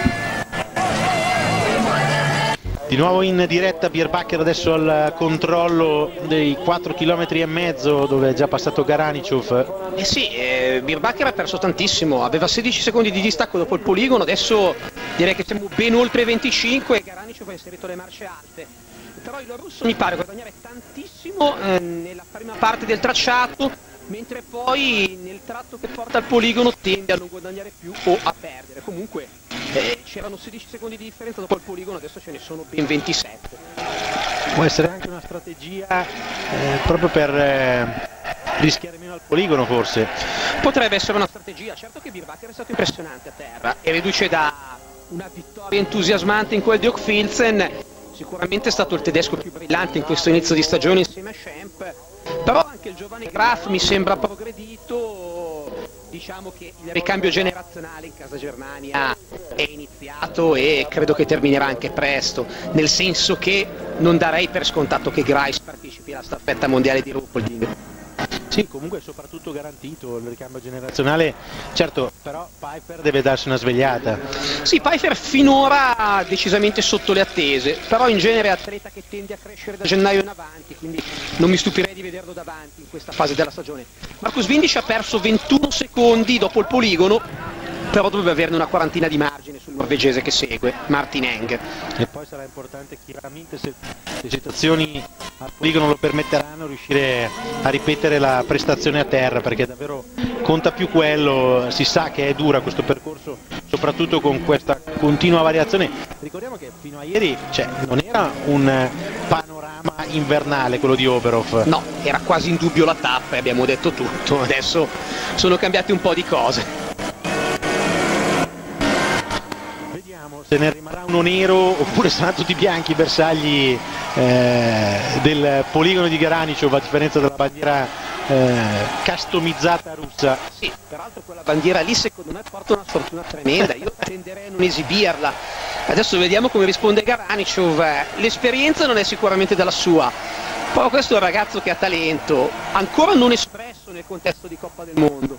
Di nuovo in diretta Bjerbacher adesso al controllo dei quattro chilometri e mezzo, dove è già passato Garanicov. Eh sì, eh, Bjerbacher ha perso tantissimo, aveva sedici secondi di distacco dopo il poligono, adesso direi che siamo ben oltre i venticinque e Garanicov ha inserito le marce alte. Però il russo mi pare guadagnare tantissimo eh, nella prima parte del tracciato, mentre poi nel tratto che porta al poligono tende a non guadagnare più o a perdere. Comunque eh, c'erano sedici secondi di differenza dopo il poligono, adesso ce ne sono ben ventisette. Può essere anche una strategia eh, proprio per eh, rischiare meno al poligono, forse. Potrebbe essere una strategia, certo che Bjerbacher è stato impressionante a terra e riduce da una vittoria entusiasmante in quel di Hochfilzen. Sicuramente è stato il tedesco più brillante in questo inizio di stagione insieme a Schemp, però anche il giovane Graf mi sembra progredito. Diciamo che il ricambio generazionale in casa Germania è iniziato e credo che terminerà anche presto, nel senso che non darei per scontato che Grice partecipi alla staffetta mondiale di Ruhpolding. Sì, comunque è soprattutto garantito il ricambio generazionale, certo, però Pfeiffer deve darsi una svegliata. Sì, Pfeiffer finora decisamente sotto le attese, però in genere è atleta che tende a crescere da gennaio in avanti, quindi non mi stupirei di vederlo davanti in questa fase della stagione. Marcus Windisch ha perso ventuno secondi dopo il poligono, però dovrebbe averne una quarantina di margine sul norvegese che segue, Martin Eng. E poi sarà importante chiaramente, se le situazioni al poligono lo permetteranno, riuscire a ripetere la prestazione a terra, perché davvero conta più quello. Si sa che è dura questo percorso, soprattutto con questa continua variazione. Ricordiamo che fino a ieri, cioè, non era un panorama invernale quello di Oberhof. No, era quasi in dubbio la tappa e abbiamo detto tutto, adesso sono cambiate un po' di cose. Se ne rimarrà uno nero oppure saranno tutti bianchi i bersagli eh, del poligono di Garanicov, a differenza della bandiera eh, customizzata russa. Sì, peraltro quella bandiera lì secondo me porta una sfortuna tremenda, io tenderei a non esibirla. Adesso vediamo come risponde Garanicov. L'esperienza non è sicuramente dalla sua, però questo è un ragazzo che ha talento, ancora non espresso nel contesto di Coppa del Mondo.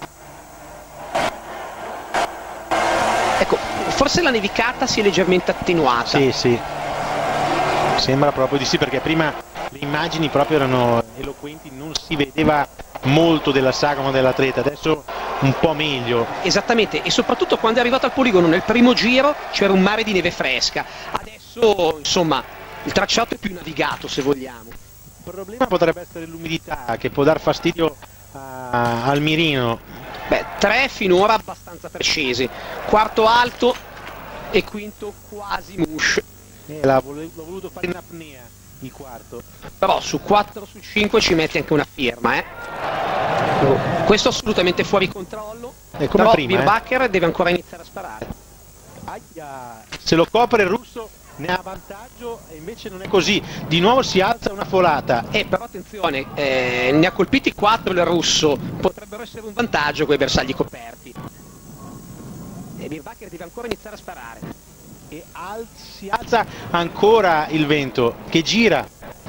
Ecco, forse la nevicata si è leggermente attenuata. Sì, sì, sembra proprio di sì, perché prima le immagini proprio erano eloquenti, non si vedeva molto della sagoma dell'atleta, adesso un po' meglio. Esattamente, e soprattutto quando è arrivato al poligono nel primo giro c'era un mare di neve fresca, adesso insomma il tracciato è più navigato, se vogliamo. Il problema potrebbe essere l'umidità, che può dar fastidio a, al mirino. Beh, tre finora abbastanza precisi, quarto alto e quinto quasi mush. Eh, l'ha voluto fare in apnea. il quarto. Però su quattro su cinque ci metti anche una firma, eh. Questo assolutamente fuori controllo. È come però prima, Birbacher eh. deve ancora iniziare a sparare. Aia. Se lo copre il russo ne ha vantaggio e invece non è così. Di nuovo si alza una folata. Eh, però attenzione, eh, ne ha colpiti quattro il russo, potrebbero essere un vantaggio quei bersagli coperti. E Birbacher deve ancora iniziare a sparare. E al si alza ancora il vento che gira.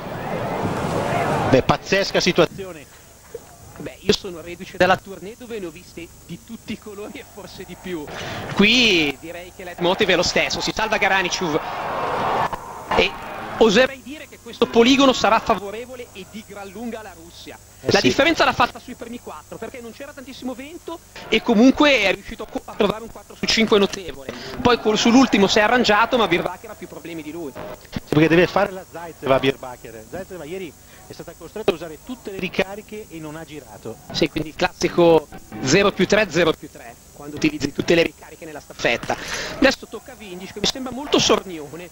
Beh, pazzesca situazione. Beh, io sono reduce dalla tournée dove ne ho viste di tutti i colori e forse di più. Qui direi che l'Edmotiv è lo stesso, si salva Garaniciuv e oserei dire che questo poligono sarà favorevole e di gran lunga alla Russia. Eh La sì. differenza l'ha fatta sui primi quattro perché non c'era tantissimo vento e comunque è riuscito a trovare un quattro su cinque notevole. Poi sull'ultimo si è arrangiato, ma Birbacher ha più problemi di lui. Perché deve fare la Zaitseva Birbacher. Zaitseva ieri è stata costretta a usare tutte le ricariche e non ha girato. Sì, quindi il classico zero più tre, zero più tre, quando utilizzi tutte le ricariche nella staffetta. Adesso tocca a Vindic, che mi sembra molto sornione.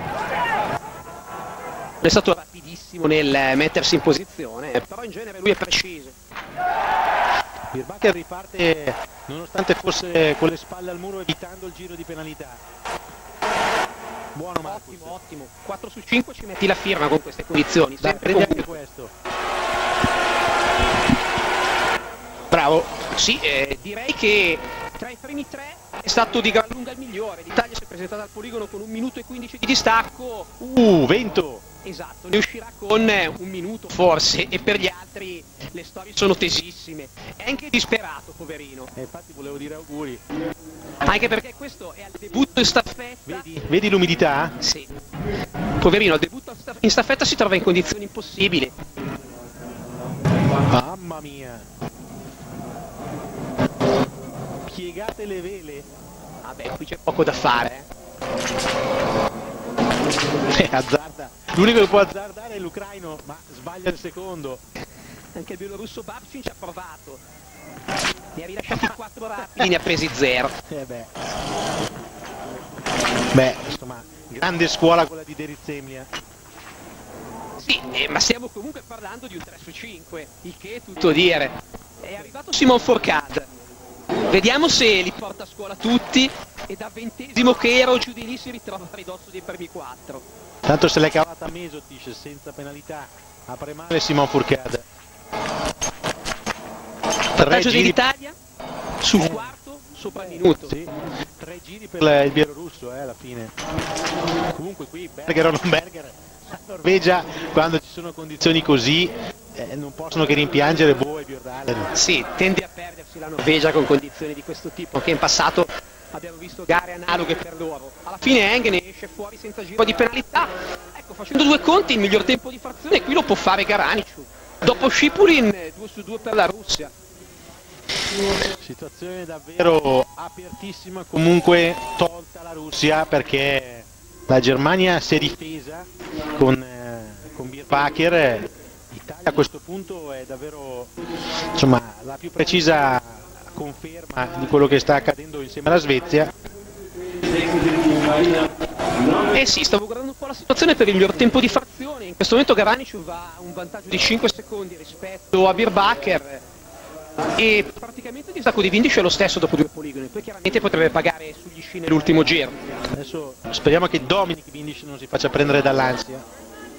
È stato rapidissimo nel mettersi in posizione, però in genere lui è preciso. Birbacher riparte nonostante fosse con le spalle al muro, evitando il giro di penalità. Buono Marcus. Ottimo, ottimo. quattro su cinque ci metti la firma con queste condizioni. Dai, Sempre prendi anche comunque. questo. Bravo. Sì, eh, direi che tra i primi tre è stato di gran lunga il migliore. L'Italia si è presentata al poligono con un minuto e quindici di distacco. Uh, vento! Esatto, ne uscirà con un minuto forse, e per gli altri le storie sono tesissime. È anche disperato, poverino. Eh, infatti volevo dire auguri. Anche perché questo è al debutto in staffetta. Vedi, vedi l'umidità? Sì. Poverino, al debutto in staffetta si trova in condizioni impossibili. Mamma mia! Piegate le vele. Vabbè, qui c'è poco da fare, eh. Azzarda. L'unico che può azzardare è l'ucraino, ma sbaglia il secondo. Anche il bielorusso Babcin ci ha provato. Ne ha rilasciati quattro rapidi, ne ha presi zero. Eh beh. Beh, insomma, grande scuola quella di Derizemlia. Sì, eh, ma stiamo comunque parlando di un tre su cinque, il che è tutto dire. È arrivato Simon Fourcade. Vediamo se li porta a scuola tutti e da ventesimo che era o giù di lì si ritrova a ridosso dei primi quattro. Tanto se l'è cavata Mesotic senza penalità, apre male Simon Fourcade. Vantaggio dell'Italia sul quarto sopra il minuto. Sì, tre giri per il bielorusso eh, alla fine. Comunque qui Berger o non Berger, la Norvegia quando ci sono condizioni così eh, non possono che rimpiangere Bo e Bjordalen. Sì, tende a perdersi la Norvegia con condizioni di questo tipo, che in passato abbiamo visto gare analoghe per loro. Alla fine Eng ne esce fuori senza giro di penalità. Ecco, facendo due conti il miglior tempo di frazione qui lo può fare Garaniciuv. Dopo Shipulin due su due per la Russia. Situazione davvero apertissima, comunque tolta la Russia perché la Germania si è difesa con, eh, con Birbacher. L'Italia a questo punto è davvero, insomma, la più precisa conferma di quello che sta accadendo insieme alla Svezia. Eh sì, stavo guardando un po' la situazione per il miglior tempo di frazione. In questo momento Garaniciuv ha un vantaggio di cinque secondi rispetto a Birbacher e praticamente il distacco di Vindic è lo stesso dopo due poligoni, poi chiaramente potrebbe pagare sugli sci nell'ultimo giro. Adesso speriamo che Dominic Vindic non si faccia prendere dall'ansia.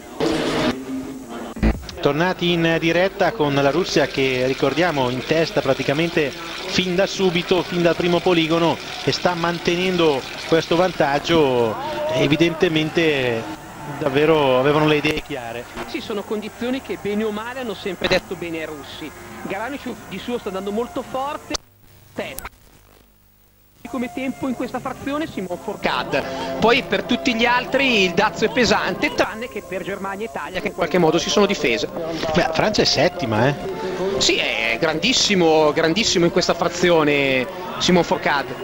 Tornati in diretta con la Russia che, ricordiamo, in testa praticamente fin da subito, fin dal primo poligono, e sta mantenendo questo vantaggio. Evidentemente davvero avevano le idee chiare. Sì, sono condizioni che bene o male hanno sempre detto bene ai russi. Garaniciuv di suo sta andando molto forte, testa. Come tempo in questa frazione Simon Fourcade. Poi per tutti gli altri il dazio è pesante, tranne che per Germania e Italia che in qualche modo si sono difese. Beh, Francia è settima, eh? Sì, è grandissimo, grandissimo in questa frazione Simon Fourcade.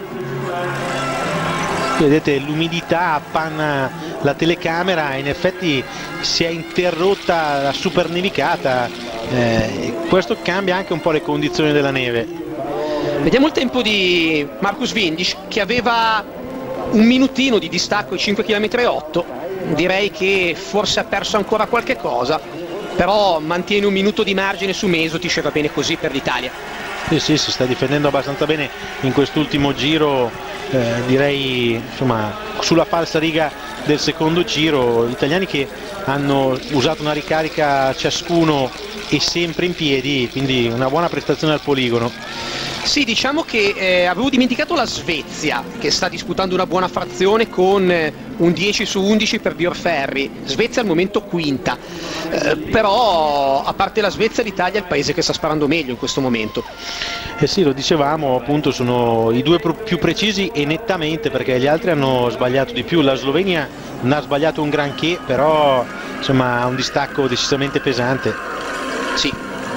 Vedete, l'umidità appanna la telecamera e in effetti si è interrotta la super nevicata. Eh, questo cambia anche un po' le condizioni della neve. Vediamo il tempo di Marcus Vindic che aveva un minutino di distacco ai cinque chilometri e otto. direi che forse ha perso ancora qualche cosa, però mantiene un minuto di margine su Mesotic e va bene così per l'Italia. Sì, sì, si sta difendendo abbastanza bene in quest'ultimo giro, eh, direi insomma sulla falsa riga del secondo giro. Gli italiani che hanno usato una ricarica ciascuno e sempre in piedi, quindi una buona prestazione al poligono. Sì, diciamo che eh, avevo dimenticato la Svezia, che sta disputando una buona frazione con eh, un dieci su undici per Björn Ferry. Svezia al momento quinta, eh, però a parte la Svezia l'Italia è il paese che sta sparando meglio in questo momento. Eh sì, lo dicevamo, appunto sono i due più precisi e nettamente, perché gli altri hanno sbagliato di più. La Slovenia non ha sbagliato un granché, però insomma ha un distacco decisamente pesante. Sì.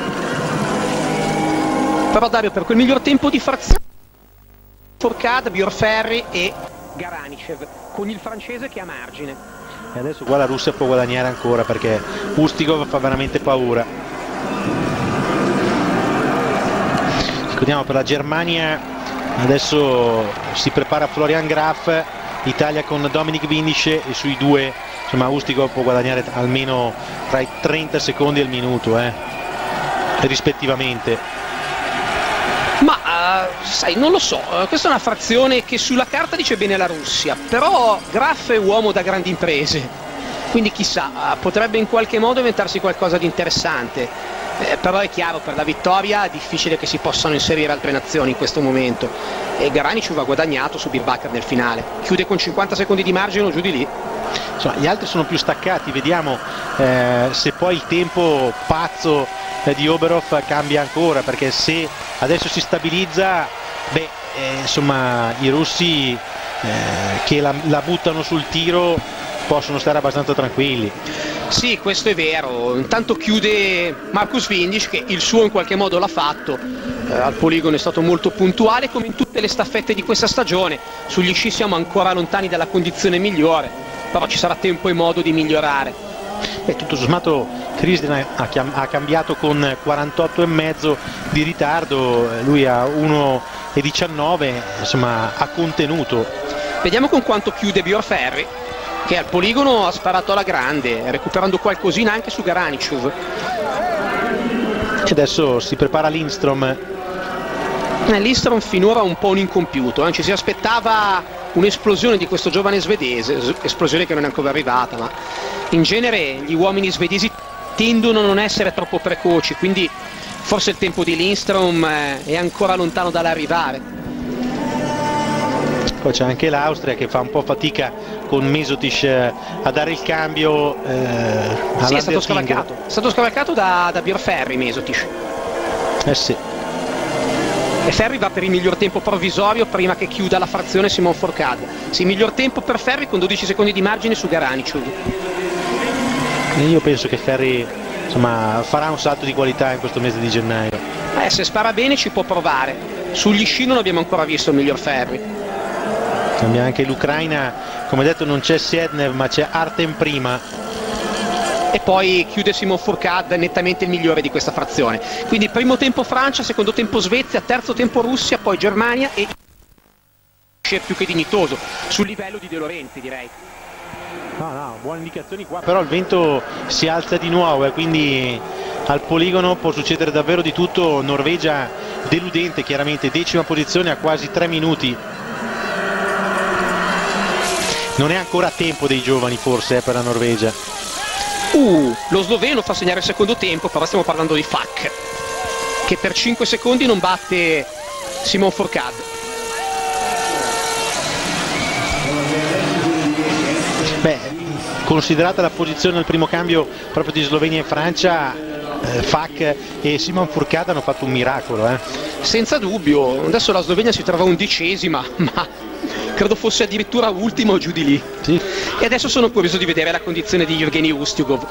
Però Dario, per quel miglior tempo di frazione, Fourcade, Björn Ferry e Garanichev, con il francese che ha margine. E adesso qua la Russia può guadagnare ancora, perché Ustikov fa veramente paura. Ricordiamo, per la Germania adesso si prepara Florian Graf, Italia con Dominik Windisch, e sui due insomma Ustikov può guadagnare almeno tra i trenta secondi e il minuto, eh, rispettivamente. Ma uh, sai, non lo so, uh, questa è una frazione che sulla carta dice bene la Russia, però Graf è uomo da grandi imprese, quindi chissà, uh, potrebbe in qualche modo inventarsi qualcosa di interessante, eh, però è chiaro, per la vittoria è difficile che si possano inserire altre nazioni in questo momento, e Garanichev ha guadagnato su Birbacher nel finale, chiude con cinquanta secondi di margine o giù di lì. Insomma, gli altri sono più staccati, vediamo eh, se poi il tempo pazzo eh, di Oberhof cambia ancora, perché se adesso si stabilizza, beh, eh, insomma i russi eh, che la, la buttano sul tiro possono stare abbastanza tranquilli. Sì, questo è vero. Intanto chiude Marcus Windisch, che il suo in qualche modo l'ha fatto, eh, al poligono è stato molto puntuale come in tutte le staffette di questa stagione. Sugli sci siamo ancora lontani dalla condizione migliore, però ci sarà tempo e modo di migliorare. E tutto sommato Kristin ha, ha cambiato con quarantotto e mezzo di ritardo, lui ha uno e diciannove, insomma ha contenuto. Vediamo con quanto chiude Björn Ferry, che al poligono ha sparato alla grande, recuperando qualcosina anche su Garanichev. E adesso si prepara Lindström. Eh, Lindström finora un po' un incompiuto, eh? Ci si aspettava un'esplosione di questo giovane svedese, esplosione che non è ancora arrivata, ma in genere gli uomini svedesi tendono a non essere troppo precoci, quindi forse il tempo di Lindström è ancora lontano dall'arrivare. Poi c'è anche l'Austria che fa un po' fatica con Mesotic a dare il cambio, eh, sì, è stato scavalcato, è stato scavalcato da, da Björn Ferry Mesotic. Eh sì. E Ferry va per il miglior tempo provvisorio prima che chiuda la frazione Simon Fourcade. Sì, miglior tempo per Ferry con dodici secondi di margine su Garanichev. Io penso che Ferry insomma farà un salto di qualità in questo mese di gennaio. Eh, se spara bene ci può provare. Sugli sci non abbiamo ancora visto il miglior Ferry. Cambia anche l'Ucraina, come detto non c'è Siednev ma c'è Artem prima. E poi chiude Simon Fourcade, nettamente il migliore di questa frazione. Quindi primo tempo Francia, secondo tempo Svezia, terzo tempo Russia, poi Germania, e più che dignitoso, sul livello di De Lorenzi direi. No, no, buone indicazioni qua. Però il vento si alza di nuovo, eh, quindi al poligono può succedere davvero di tutto. Norvegia deludente, chiaramente, decima posizione a quasi tre minuti. Non è ancora tempo dei giovani forse eh, per la Norvegia. Uh, lo sloveno fa segnare il secondo tempo, però stiamo parlando di Fak, che per cinque secondi non batte Simon Fourcade. Beh, considerata la posizione al primo cambio proprio di Slovenia e Francia, eh, Fak e Simon Fourcade hanno fatto un miracolo. Eh. Senza dubbio, adesso la Slovenia si trova undicesima, ma credo fosse addirittura ultima o giù di lì. Sì. E adesso sono curioso di vedere la condizione di Yevgeny Ustjugov.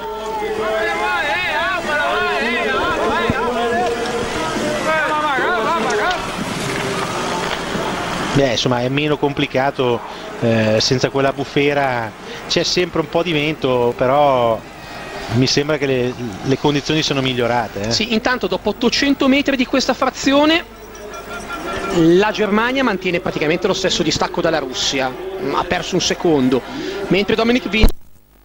Beh, insomma è meno complicato, eh, senza quella bufera c'è sempre un po' di vento, però mi sembra che le, le condizioni sono migliorate. Eh. Sì, intanto dopo ottocento metri di questa frazione la Germania mantiene praticamente lo stesso distacco dalla Russia, ha perso un secondo, mentre Dominik Windisch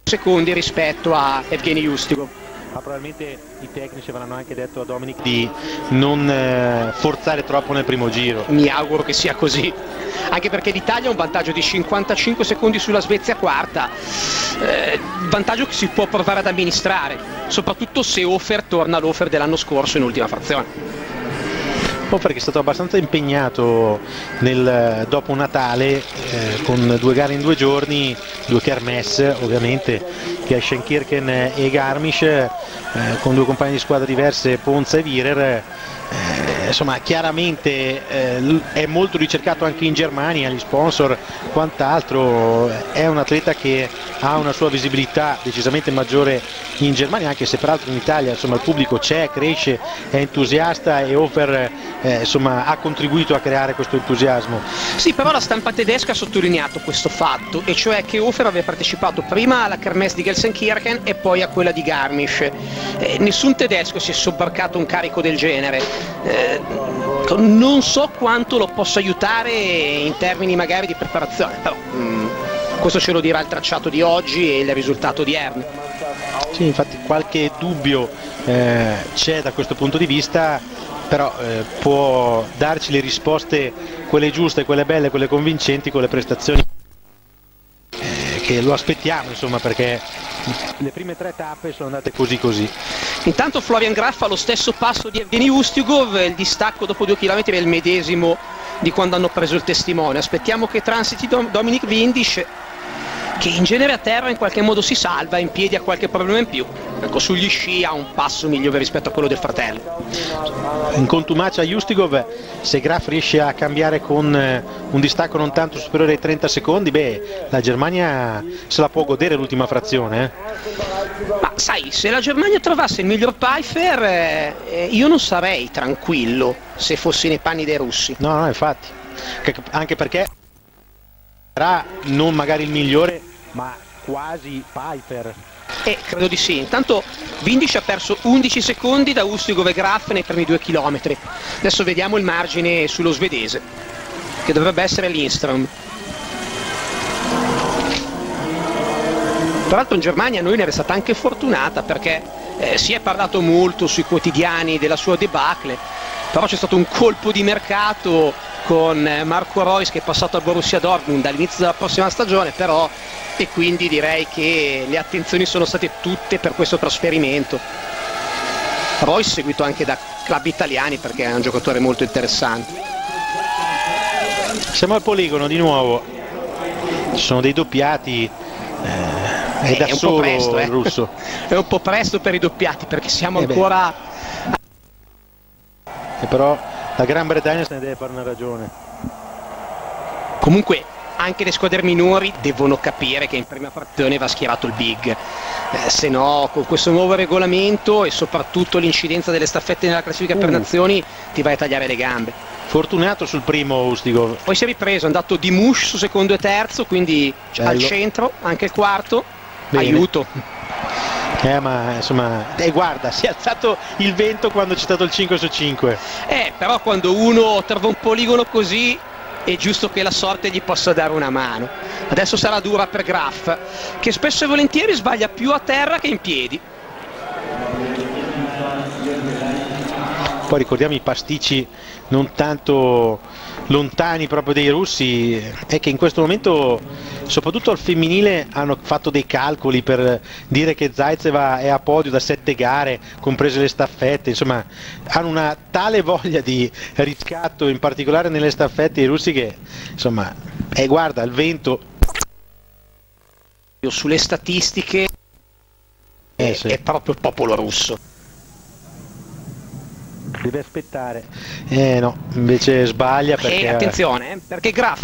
secondi rispetto a Evgeny Ustikov. Ma probabilmente i tecnici avranno anche detto a Dominic di non eh, forzare troppo nel primo giro. Mi auguro che sia così, anche perché l'Italia ha un vantaggio di cinquantacinque secondi sulla Svezia quarta, eh, vantaggio che si può provare ad amministrare, soprattutto se Hofer torna all'Hofer dell'anno scorso in ultima frazione. Hofer che è stato abbastanza impegnato nel dopo Natale eh, con due gare in due giorni, due kermesse ovviamente, che è Schenkirchen e Garmisch, eh, con due compagni di squadra diverse, Ponza e Wierer. Eh, insomma chiaramente eh, è molto ricercato anche in Germania, gli sponsor, quant'altro. È un atleta che ha una sua visibilità decisamente maggiore in Germania, anche se peraltro in Italia insomma il pubblico c'è, cresce, è entusiasta, e Hofer eh, insomma ha contribuito a creare questo entusiasmo. Sì, però la stampa tedesca ha sottolineato questo fatto, e cioè che Hofer aveva partecipato prima alla Kermesse di Gelsenkirchen e poi a quella di Garmisch. Eh, nessun tedesco si è sobbarcato un carico del genere. Eh, non so quanto lo possa aiutare in termini magari di preparazione, però mh, questo ce lo dirà il tracciato di oggi e il risultato odierno. Sì, infatti qualche dubbio eh, c'è da questo punto di vista, però eh, può darci le risposte, quelle giuste, quelle belle, quelle convincenti, con le prestazioni eh, che lo aspettiamo, insomma, perché le prime tre tappe sono andate così così. Intanto Florian Graf fa lo stesso passo di Evgeny Ustikov, il distacco dopo due chilometri è il medesimo di quando hanno preso il testimone. Aspettiamo che transiti Dominic Windisch, che in genere a terra in qualche modo si salva, in piedi ha qualche problema in più. Ecco, sugli sci ha un passo migliore rispetto a quello del fratello. In contumacia Ustikov, se Graf riesce a cambiare con un distacco non tanto superiore ai trenta secondi, beh, la Germania se la può godere l'ultima frazione. Eh? Ma sai, se la Germania trovasse il miglior Pfeiffer, eh, io non sarei tranquillo se fossi nei panni dei russi. No, no, infatti, anche perché sarà non magari il migliore, ma quasi Pfeiffer. Eh, credo di sì. Intanto Windisch ha perso undici secondi da Ustikov e Graf nei primi due chilometri. Adesso vediamo il margine sullo svedese, che dovrebbe essere Lindström. Tra l'altro in Germania noi ne è stata anche fortunata, perché eh, si è parlato molto sui quotidiani della sua debacle, però c'è stato un colpo di mercato con Marco Reus che è passato al Borussia Dortmund dall'inizio della prossima stagione, però, e quindi direi che le attenzioni sono state tutte per questo trasferimento. Reus seguito anche da club italiani perché è un giocatore molto interessante. Siamo al poligono di nuovo, ci sono dei doppiati, eh, è, è da solo presto, eh. il russo. È un po' presto per i doppiati perché siamo eh ancora... E però la Gran Bretagna se ne deve fare una ragione. Comunque anche le squadre minori devono capire che in prima frazione va schierato il big, eh, se no con questo nuovo regolamento e soprattutto l'incidenza delle staffette nella classifica uh. per nazioni ti vai a tagliare le gambe. Fortunato sul primo Ustikov. Poi si è ripreso, è andato di Mush su secondo e terzo, quindi bello. Al centro anche il quarto. Bene. Aiuto. Eh ma insomma, eh, guarda, si è alzato il vento quando c'è stato il cinque su cinque. Eh, però quando uno trova un poligono così è giusto che la sorte gli possa dare una mano. Adesso sarà dura per Graf, che spesso e volentieri sbaglia più a terra che in piedi. Poi ricordiamo i pasticci non tanto lontani proprio dei russi, è che in questo momento soprattutto al femminile hanno fatto dei calcoli per dire che Zaitseva è a podio da sette gare, comprese le staffette, insomma hanno una tale voglia di riscatto, in particolare nelle staffette i russi, che insomma, e guarda il vento sulle statistiche eh, è, sì. è proprio il popolo russo. Deve aspettare, eh no, invece sbaglia perché... E attenzione, eh, perché Graf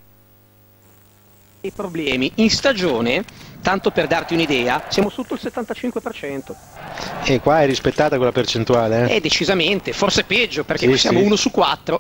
i problemi in stagione, tanto per darti un'idea, siamo sotto il settantacinque per cento. E qua è rispettata quella percentuale? Eh, eh decisamente, forse peggio perché sì, siamo sì. uno su quattro.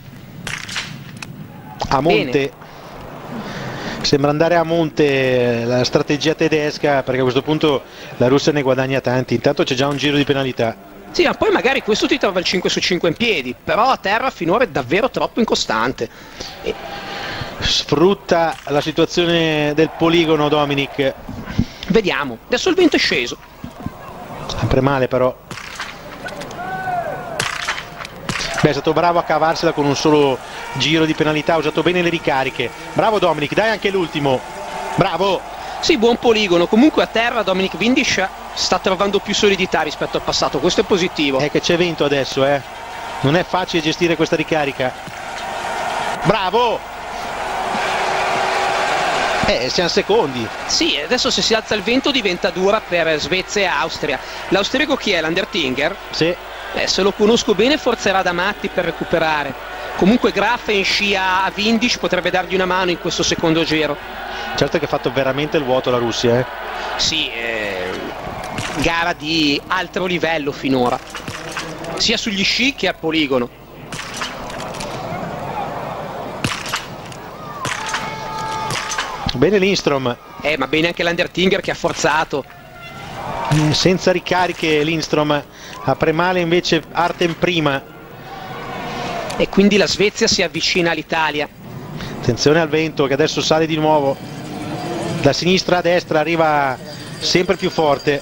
A monte... Bene. Sembra andare a monte la strategia tedesca, perché a questo punto la Russia ne guadagna tanti. Intanto c'è già un giro di penalità. Sì, ma poi magari questo ti trova il cinque su cinque in piedi, però a terra finora è davvero troppo incostante. E... Sfrutta la situazione del poligono Dominic, Vediamo, adesso il vento è sceso. Sempre male però. Beh, è stato bravo a cavarsela con un solo giro di penalità, ha usato bene le ricariche. Bravo Dominic, dai anche l'ultimo. Bravo! Sì, buon poligono. Comunque a terra Dominic Windisch sta trovando più solidità rispetto al passato, questo è positivo. È che c'è vento adesso, eh. Non è facile gestire questa ricarica. Bravo! Eh, siamo secondi. Sì, adesso se si alza il vento diventa dura per Svezia e Austria. L'austriaco chi è? L'Undertinger? Sì. Eh, se lo conosco bene forzerà da matti per recuperare. Comunque Graf in scia a Windisch potrebbe dargli una mano in questo secondo giro. Certo che ha fatto veramente il vuoto la Russia, eh. Sì, eh, gara di altro livello finora, sia sugli sci che al poligono. Bene Lindstrom. Eh, ma bene anche l'Undertinger che ha forzato. Eh, senza ricariche Lindstrom, apre male invece Artem prima. E quindi la Svezia si avvicina all'Italia. Attenzione al vento che adesso sale di nuovo. Da sinistra a destra arriva sempre più forte.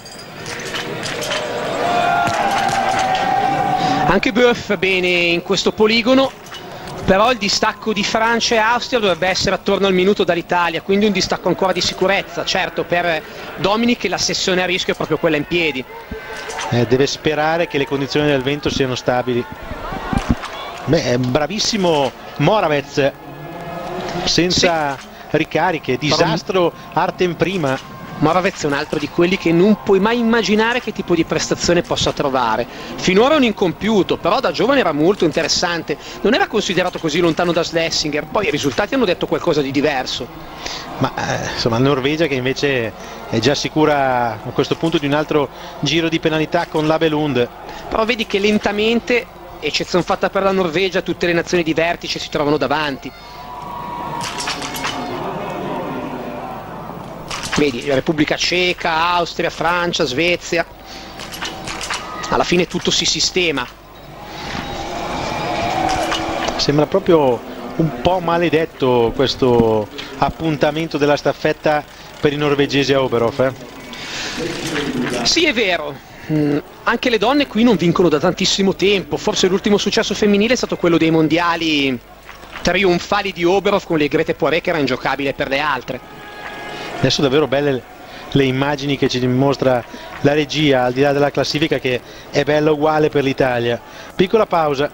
Anche Boeuf bene in questo poligono, però il distacco di Francia e Austria dovrebbe essere attorno al minuto dall'Italia, quindi un distacco ancora di sicurezza. Certo, per Dominic la sessione a rischio è proprio quella in piedi. Eh, deve sperare che le condizioni del vento siano stabili. Beh, bravissimo Moravec, senza sì. ricariche, disastro Artem prima. Moravec è un altro di quelli che non puoi mai immaginare che tipo di prestazione possa trovare. Finora è un incompiuto, però da giovane era molto interessante, non era considerato così lontano da Schlesinger, poi i risultati hanno detto qualcosa di diverso. Ma eh, insomma Norvegia che invece è già sicura a questo punto di un altro giro di penalità con l'Abelund. Però vedi che lentamente, eccezione fatta per la Norvegia, tutte le nazioni di vertice si trovano davanti. Vedi, Repubblica Ceca, Austria, Francia, Svezia, alla fine tutto si sistema. Sembra proprio un po' maledetto questo appuntamento della staffetta per i norvegesi a Oberhof. Eh? Sì, è vero, mm, anche le donne qui non vincono da tantissimo tempo, forse l'ultimo successo femminile è stato quello dei mondiali trionfali di Oberhof con le Grete Poiré che era ingiocabile per le altre. Adesso davvero belle le immagini che ci dimostra la regia, al di là della classifica che è bella uguale per l'Italia. Piccola pausa.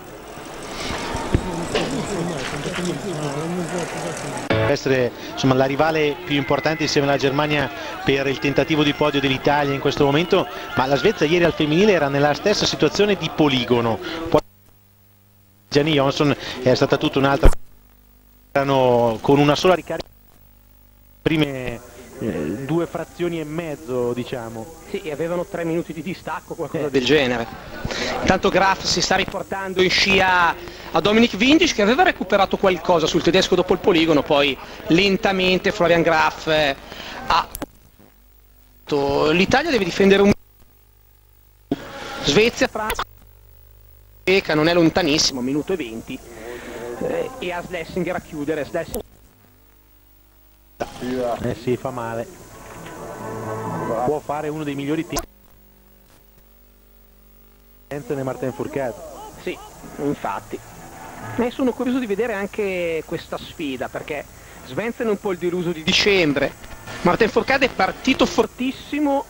Essere insomma la rivale più importante insieme alla Germania per il tentativo di podio dell'Italia in questo momento, ma la Svezia ieri al femminile era nella stessa situazione di poligono. Poi Gianni Johnson è stata tutta un'altra, erano con una sola ricarica prime eh, due frazioni e mezzo, diciamo. Sì, avevano tre minuti di distacco, qualcosa eh. del genere. Intanto Graf si sta riportando in scia a Dominic Windisch che aveva recuperato qualcosa sul tedesco dopo il poligono, poi lentamente Florian Graf eh, ha... L'Italia deve difendere un... Svezia, Francia, Ceca non è lontanissimo, minuto e venti, eh, e a Schlesinger a chiudere. Schlesinger... Eh sì, fa male. Può fare uno dei migliori tempi e Martin Fourcade. Sì, infatti. E sono curioso di vedere anche questa sfida, perché Svensson è un po' il deluso di dicembre. Martin Fourcade è partito fortissimo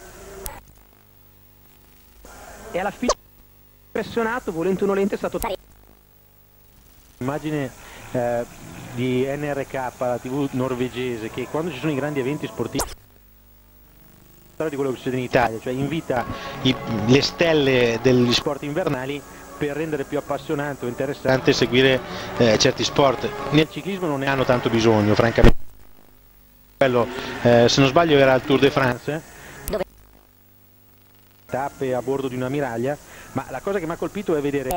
e alla fine impressionato, volente o nolente è stato... Immagine eh, di N R K, la tivù norvegese, che quando ci sono i grandi eventi sportivi di quello che succede in Italia, cioè invita i, le stelle degli sport invernali per rendere più appassionante o interessante seguire eh, certi sport. Nel ciclismo non ne hanno tanto bisogno, francamente. Quello, eh, se non sbaglio era il Tour de France, dove tappe a bordo di una miraglia, ma la cosa che mi ha colpito è vedere,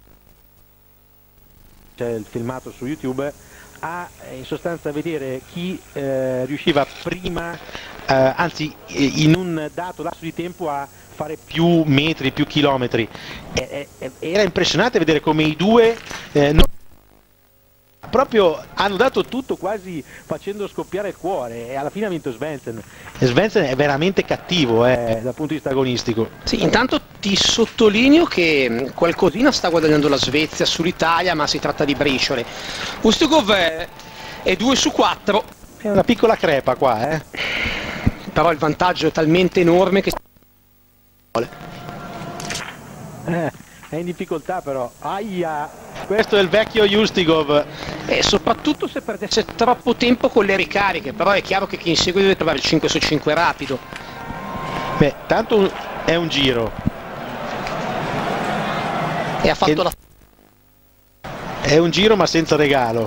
c'è il filmato su YouTube, a in sostanza vedere chi eh, riusciva prima, eh, anzi in un dato lasso di tempo a fare più metri, più chilometri. E, e, era impressionante vedere come i due eh, non proprio hanno dato tutto quasi facendo scoppiare il cuore e alla fine ha vinto Svensson. E Svensson è veramente cattivo eh, dal punto di vista agonistico. Sì, intanto ti sottolineo che qualcosina sta guadagnando la Svezia sull'Italia, ma si tratta di briciole. Ustugov è, è due su quattro. È una piccola crepa qua, eh. Però il vantaggio è talmente enorme che... Eh, è in difficoltà però. Aia! Questo è il vecchio Ustigov. E soprattutto se perdesse troppo tempo con le ricariche, però è chiaro che chi insegue deve trovare il cinque su cinque rapido. Beh, tanto è un giro. E ha fatto che... la... È un giro ma senza regalo.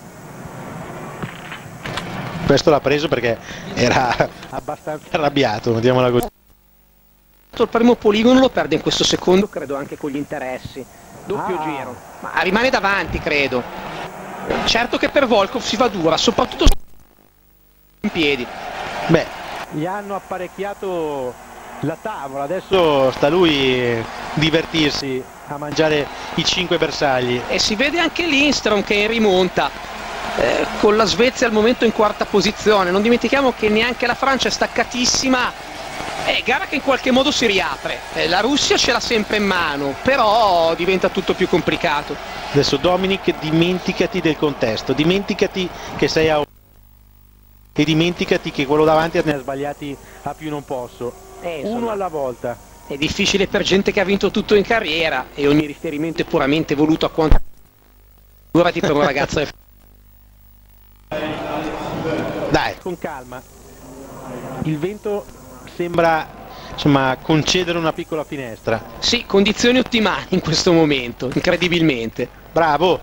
Questo l'ha preso perché era abbastanza arrabbiato, mettiamola così. Il primo poligono lo perde in questo secondo, credo anche con gli interessi. Doppio ah. giro, ma rimane davanti, credo. Certo che per Volkov si va dura, soprattutto in piedi. Beh, gli hanno apparecchiato la tavola, adesso sta lui divertirsi a mangiare i cinque bersagli. E si vede anche Lindström che è in rimonta, eh, con la Svezia al momento in quarta posizione. Non dimentichiamo che neanche la Francia è staccatissima. È gara che in qualche modo si riapre, eh, la Russia ce l'ha sempre in mano, però diventa tutto più complicato. Adesso Dominic, dimenticati del contesto, dimenticati che sei a... e dimenticati che quello davanti ne ha sbagliati a più non posso, eh, uno alla volta. È difficile per gente che ha vinto tutto in carriera e ogni riferimento è puramente voluto a quanto... Figurati per un ragazzo. Dai, con calma, il vento sembra insomma concedere una piccola finestra. Sì, condizioni ottimali in questo momento, incredibilmente. Bravo.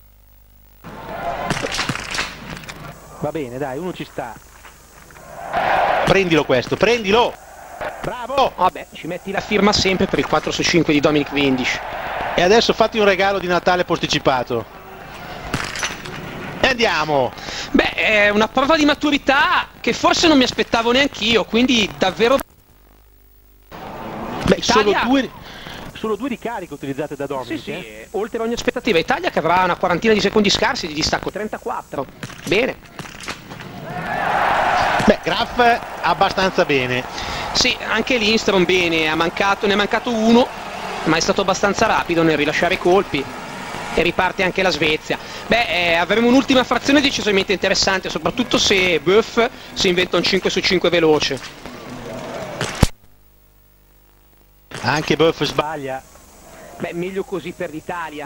Va bene, dai, uno ci sta. Prendilo questo, prendilo. Bravo. Vabbè, ci metti la firma sempre per il quattro su cinque di Dominic Windisch. E adesso fatti un regalo di Natale posticipato. E andiamo. Beh, è una prova di maturità che forse non mi aspettavo neanch'io, quindi davvero... Beh, Italia... solo, due, solo due ricariche utilizzate da Dominic. Sì, sì, eh? oltre ogni aspettativa. Italia che avrà una quarantina di secondi scarsi di distacco, trentaquattro. Bene. Beh, Graf abbastanza bene. Sì, anche Lindström bene, ha mancato, ne è mancato uno, ma è stato abbastanza rapido nel rilasciare i colpi. E riparte anche la Svezia. Beh, eh, avremo un'ultima frazione decisamente interessante, soprattutto se Böf si inventa un cinque su cinque veloce. Anche Böf sbaglia. Beh, meglio così per l'Italia.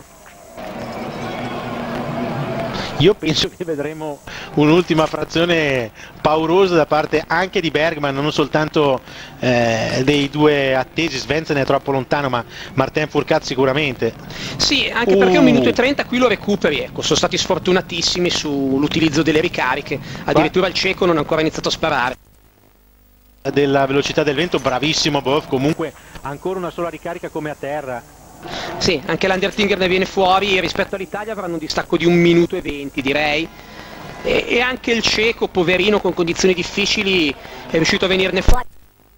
Io penso che vedremo un'ultima frazione paurosa da parte anche di Bergman, non soltanto eh, dei due attesi. Svensson è troppo lontano, ma Martin Fourcade sicuramente. Sì, anche perché uh. un minuto e trenta qui lo recuperi, ecco, sono stati sfortunatissimi sull'utilizzo delle ricariche, addirittura il ceco non ha ancora iniziato a sparare. Della velocità del vento, bravissimo Böf, comunque ancora una sola ricarica come a terra. Sì, anche l'Undertinger ne viene fuori, rispetto all'Italia avranno un distacco di un minuto e venti direi, e, e anche il ceco, poverino, con condizioni difficili è riuscito a venirne fuori.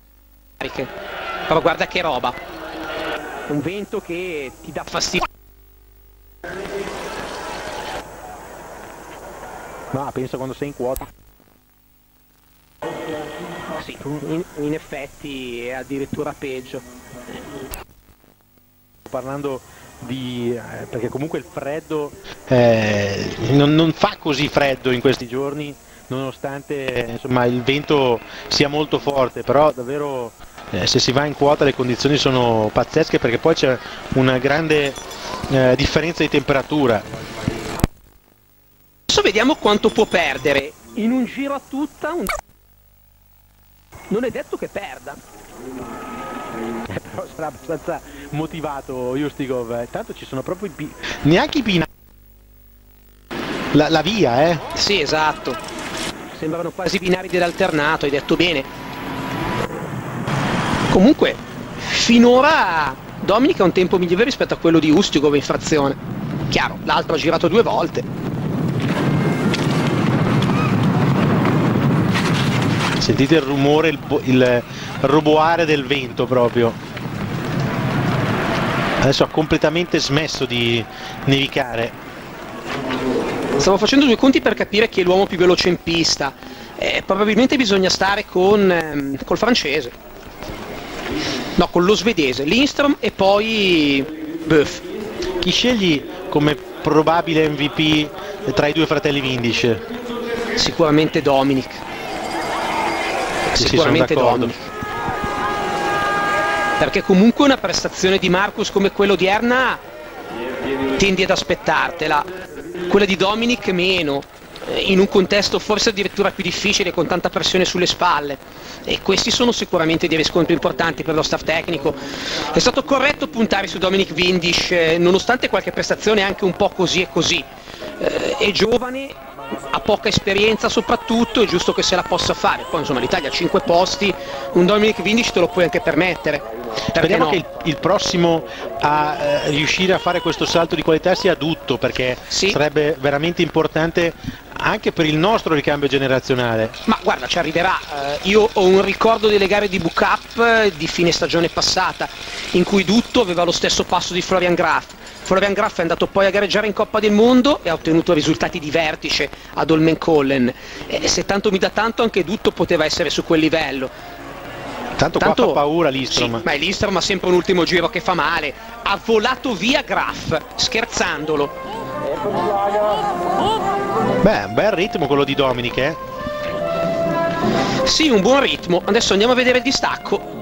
Però guarda che roba, un vento che ti dà fastidio. No, penso quando sei in quota. Sì, in, in effetti è addirittura peggio. Parlando di... Eh, perché comunque il freddo eh, non, non fa così freddo in questi giorni, nonostante insomma il vento sia molto forte, però davvero eh, se si va in quota le condizioni sono pazzesche, perché poi c'è una grande eh, differenza di temperatura. Adesso vediamo quanto può perdere in un giro a tutta. Un... non è detto che perda. Eh, però sarà abbastanza motivato Ustigov, eh. Tanto ci sono proprio i pi... neanche i binari, la, la via, eh? Sì, esatto, sembrano quasi binari dell'alternato, hai detto bene. Comunque finora Dominic ha un tempo migliore rispetto a quello di Ustigov in frazione. Chiaro, l'altro ha girato due volte. Sentite il rumore, il, il roboare del vento proprio. Adesso ha completamente smesso di nevicare. Stavo facendo due conti per capire chi è l'uomo più veloce in pista. Eh, probabilmente bisogna stare con ehm, col francese. No, con lo svedese, Lindström e poi Boeuf. Chi scegli come probabile M V P tra i due fratelli Windisch? Sicuramente Dominic. Sì, Sicuramente sì, Dominic. Perché comunque una prestazione di Marcus come quello odierna tendi ad aspettartela. Quella di Dominic meno, in un contesto forse addirittura più difficile, con tanta pressione sulle spalle, e questi sono sicuramente dei riscontri importanti per lo staff tecnico. È stato corretto puntare su Dominic Windisch, eh, nonostante qualche prestazione anche un po' così e così. Eh, è giovane, ha poca esperienza soprattutto, è giusto che se la possa fare. Poi insomma l'Italia ha cinque posti, un Dominic Windisch te lo puoi anche permettere. Speriamo no? che il, il prossimo a eh, riuscire a fare questo salto di qualità sia Dutto, perché sì, sarebbe veramente importante anche per il nostro ricambio generazionale. Ma guarda, ci arriverà. Uh, io ho un ricordo delle gare di Book Up di fine stagione passata, in cui Dutto aveva lo stesso passo di Florian Graf. Florian Graf è andato poi a gareggiare in Coppa del Mondo e ha ottenuto risultati di vertice ad Holmenkollen. E se tanto mi dà tanto, anche Dutto poteva essere su quel livello. Tanto, Tanto qua fa paura Lindström. Sì, ma Lindström ha sempre un ultimo giro che fa male. Ha volato via Graf, scherzandolo. Beh, un bel ritmo quello di Dominic, eh? Sì, un buon ritmo. Adesso andiamo a vedere il distacco.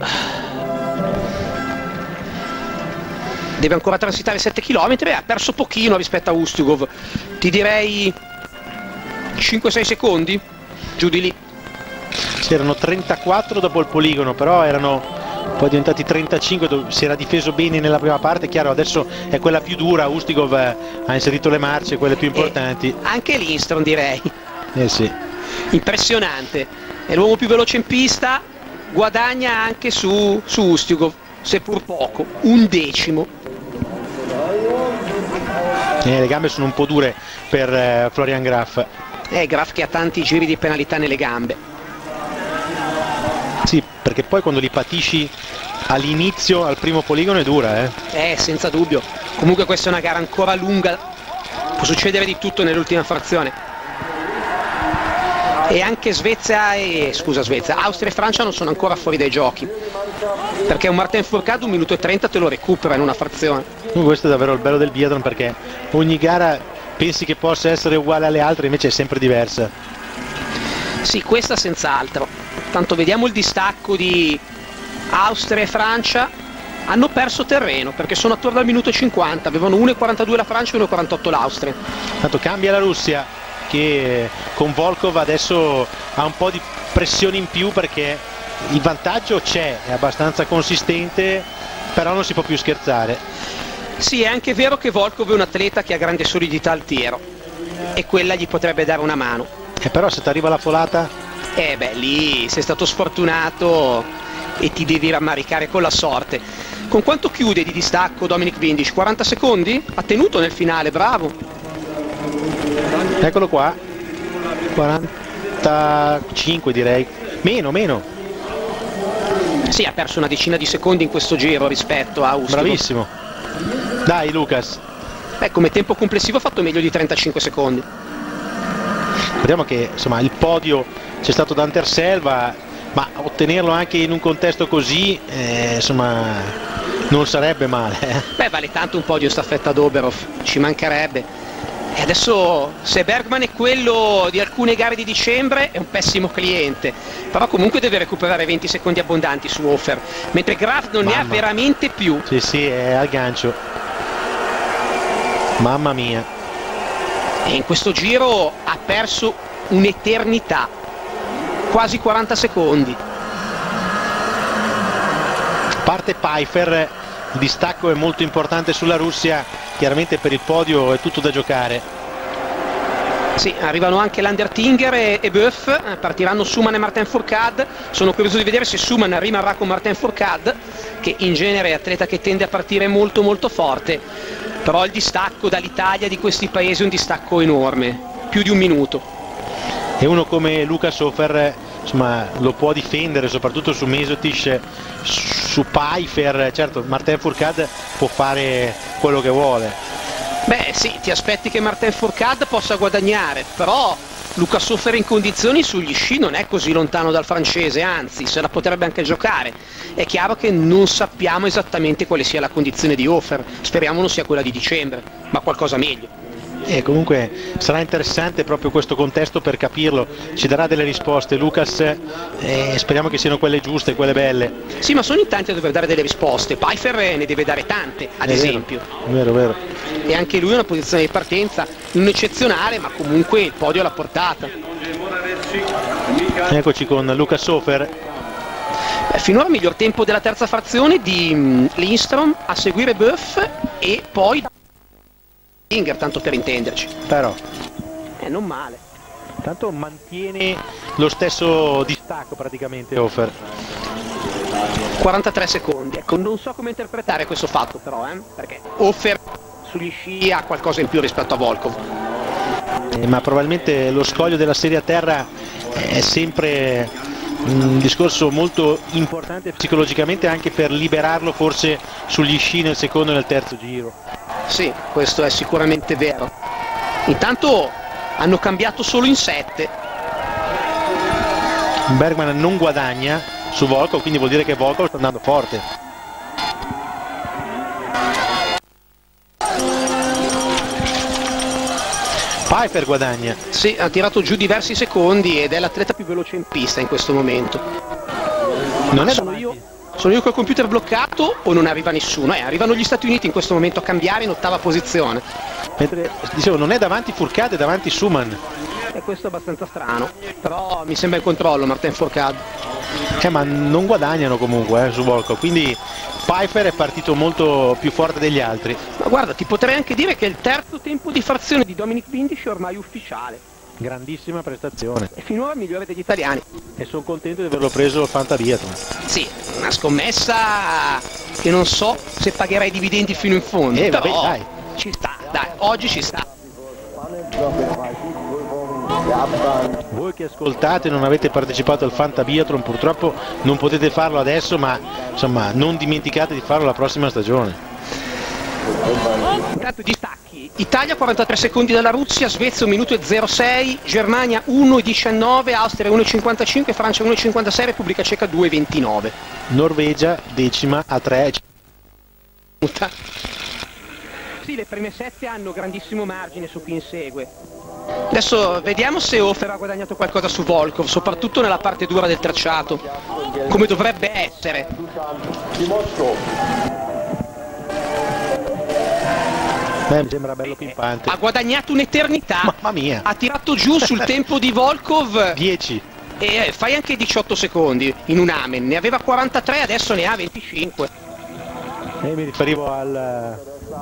Deve ancora transitare sette chilometri, ha perso pochino rispetto a Ustjugov. Ti direi cinque sei secondi, giù di lì. C'erano trentaquattro dopo il poligono, però erano poi diventati trentacinque, si era difeso bene nella prima parte. Chiaro, adesso è quella più dura, Ustjugov ha inserito le marce, quelle più importanti. E anche Lindström direi. Eh sì. Impressionante, è l'uomo più veloce in pista, guadagna anche su, su Ustjugov, seppur poco, un decimo. Eh, le gambe sono un po' dure per eh, Florian Graf. Eh, Graf che ha tanti giri di penalità nelle gambe. Sì, perché poi quando li patisci all'inizio, al primo poligono, è dura, eh? Eh, senza dubbio. Comunque questa è una gara ancora lunga, può succedere di tutto nell'ultima frazione. E anche Svezia e... scusa Svezia, Austria e Francia non sono ancora fuori dai giochi. Perché un Martin Fourcade un minuto e trenta te lo recupera in una frazione. Questo è davvero il bello del biathlon, perché ogni gara pensi che possa essere uguale alle altre, invece è sempre diversa. Sì, questa senz'altro. Tanto vediamo il distacco di Austria e Francia. Hanno perso terreno perché sono attorno al minuto cinquanta, avevano uno e quarantadue la Francia e uno e quarantotto l'Austria. Tanto cambia la Russia, che con Volkov adesso ha un po' di pressione in più, perché il vantaggio c'è, è abbastanza consistente, però non si può più scherzare. Sì, è anche vero che Volkov è un atleta che ha grande solidità al tiro e quella gli potrebbe dare una mano. Eh, però se ti arriva la folata... Eh beh, lì sei stato sfortunato e ti devi rammaricare con la sorte. Con quanto chiude di distacco Dominic Windisch? quaranta secondi? Ha tenuto nel finale, bravo. Eccolo qua, quarantacinque direi, meno, meno. Sì, ha perso una decina di secondi in questo giro rispetto a Ustjugov. Bravissimo. Dai Lucas. Beh, come tempo complessivo ha fatto meglio di trentacinque secondi. Vediamo che insomma il podio c'è stato da Anterselva, ma ottenerlo anche in un contesto così, eh, insomma, non sarebbe male. Eh. Beh, vale tanto un podio staffetta ad Oberhof, ci mancherebbe. E adesso se Bergman è quello di alcune gare di dicembre è un pessimo cliente, però comunque deve recuperare venti secondi abbondanti su Hofer, mentre Graf non Mamma. ne ha veramente più. Sì, sì, è al gancio. Mamma mia. E in questo giro ha perso un'eternità, quasi quaranta secondi. Parte Pfeiffer, il distacco è molto importante sulla Russia, chiaramente per il podio è tutto da giocare. Sì, arrivano anche Landertinger e, e Boeuf, partiranno Suman e Martin Fourcade. Sono curioso di vedere se Suman rimarrà con Martin Fourcade, che in genere è atleta che tende a partire molto molto forte, però il distacco dall'Italia di questi paesi è un distacco enorme, più di un minuto. E uno come Lucas Hofer, insomma, lo può difendere soprattutto su Mesotic, su Pfeiffer. Certo, Martin Fourcade può fare quello che vuole. Beh sì, ti aspetti che Martin Fourcade possa guadagnare, però Lucas Hofer in condizioni sugli sci non è così lontano dal francese, anzi se la potrebbe anche giocare. È chiaro che non sappiamo esattamente quale sia la condizione di Hofer, speriamo non sia quella di dicembre, ma qualcosa meglio. E comunque sarà interessante proprio questo contesto per capirlo, ci darà delle risposte Lucas e speriamo che siano quelle giuste, quelle belle. Sì, ma sono in tanti a dover dare delle risposte, Pfeiffer ne deve dare tante, ad è esempio. Vero, vero, vero. E anche lui ha una posizione di partenza non eccezionale, ma comunque il podio alla portata. Eccoci con Lucas Hofer. Beh, finora miglior tempo della terza frazione di Lindstrom, a seguire Buff e poi Inger, tanto per intenderci. Però eh, non male. Tanto mantiene lo stesso distacco praticamente Hofer. quarantatré secondi, ecco, non so come interpretare questo fatto però, eh? Perché Hofer sugli sci ha qualcosa in più rispetto a Volkov. Eh, ma probabilmente lo scoglio della serie a terra è sempre un discorso molto importante psicologicamente, anche per liberarlo forse sugli sci nel secondo e nel terzo giro. Sì, questo è sicuramente vero. Intanto hanno cambiato solo in sette. Bergman non guadagna su Volkov, quindi vuol dire che Volkov sta andando forte. Pfeiffer guadagna. Sì, ha tirato giù diversi secondi ed è l'atleta più veloce in pista in questo momento. Non è sono io, sono io col computer bloccato o non arriva nessuno? Eh, arrivano gli Stati Uniti in questo momento a cambiare in ottava posizione. Mentre, dicevo, non è davanti Fourcade, è davanti Schumann. E questo è abbastanza strano, però mi sembra in controllo Martin Fourcade. Eh, ma non guadagnano comunque eh, su Volkov, quindi Pfeiffer è partito molto più forte degli altri. Ma guarda, ti potrei anche dire che il terzo tempo di frazione di Dominic Windisch è ormai ufficiale. Grandissima prestazione. E finora il migliore degli italiani. E sono contento di averlo preso al Fantabiathlon. Sì, una scommessa che non so se pagherai i dividendi fino in fondo. Eh, però vabbè, dai. Ci sta, dai, oggi ci sta. Voi che ascoltate non avete partecipato al Fantabiathlon, purtroppo non potete farlo adesso, ma insomma non dimenticate di farlo la prossima stagione. Intanto distacchi: Italia quarantatré secondi dalla Russia, Svezia un minuto e zero sei, Germania uno e diciannove, Austria uno e cinquantacinque, Francia uno e cinquantasei, Repubblica Ceca due e ventinove. Norvegia decima a tre. Sì, le prime sette hanno grandissimo margine su chi insegue. Adesso vediamo se Hofer ha guadagnato qualcosa su Volkov, soprattutto nella parte dura del tracciato, come dovrebbe essere. Beh, mi sembra bello pimpante. Ha guadagnato un'eternità. Mamma mia. Ha tirato giù sul tempo di Volkov dieci. E fai anche diciotto secondi in un amen. Ne aveva quarantatré, adesso ne ha venticinque. E mi riferivo al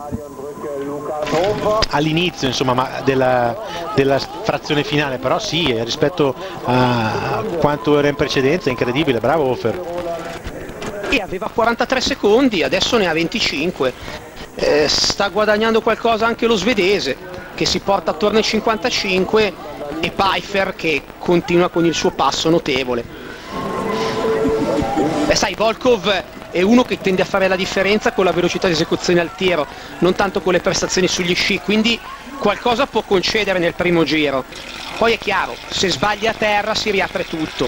all'inizio insomma ma della, della frazione finale, però sì, rispetto a quanto era in precedenza è incredibile, bravo Hofer. E aveva quarantatré secondi, adesso ne ha venticinque. Eh, sta guadagnando qualcosa anche lo svedese, che si porta attorno ai cinquantacinque, e Pfeiffer che continua con il suo passo notevole. Beh, sai, Volkov è uno che tende a fare la differenza con la velocità di esecuzione al tiro, non tanto con le prestazioni sugli sci, quindi qualcosa può concedere nel primo giro. Poi è chiaro, se sbaglia a terra si riapre tutto.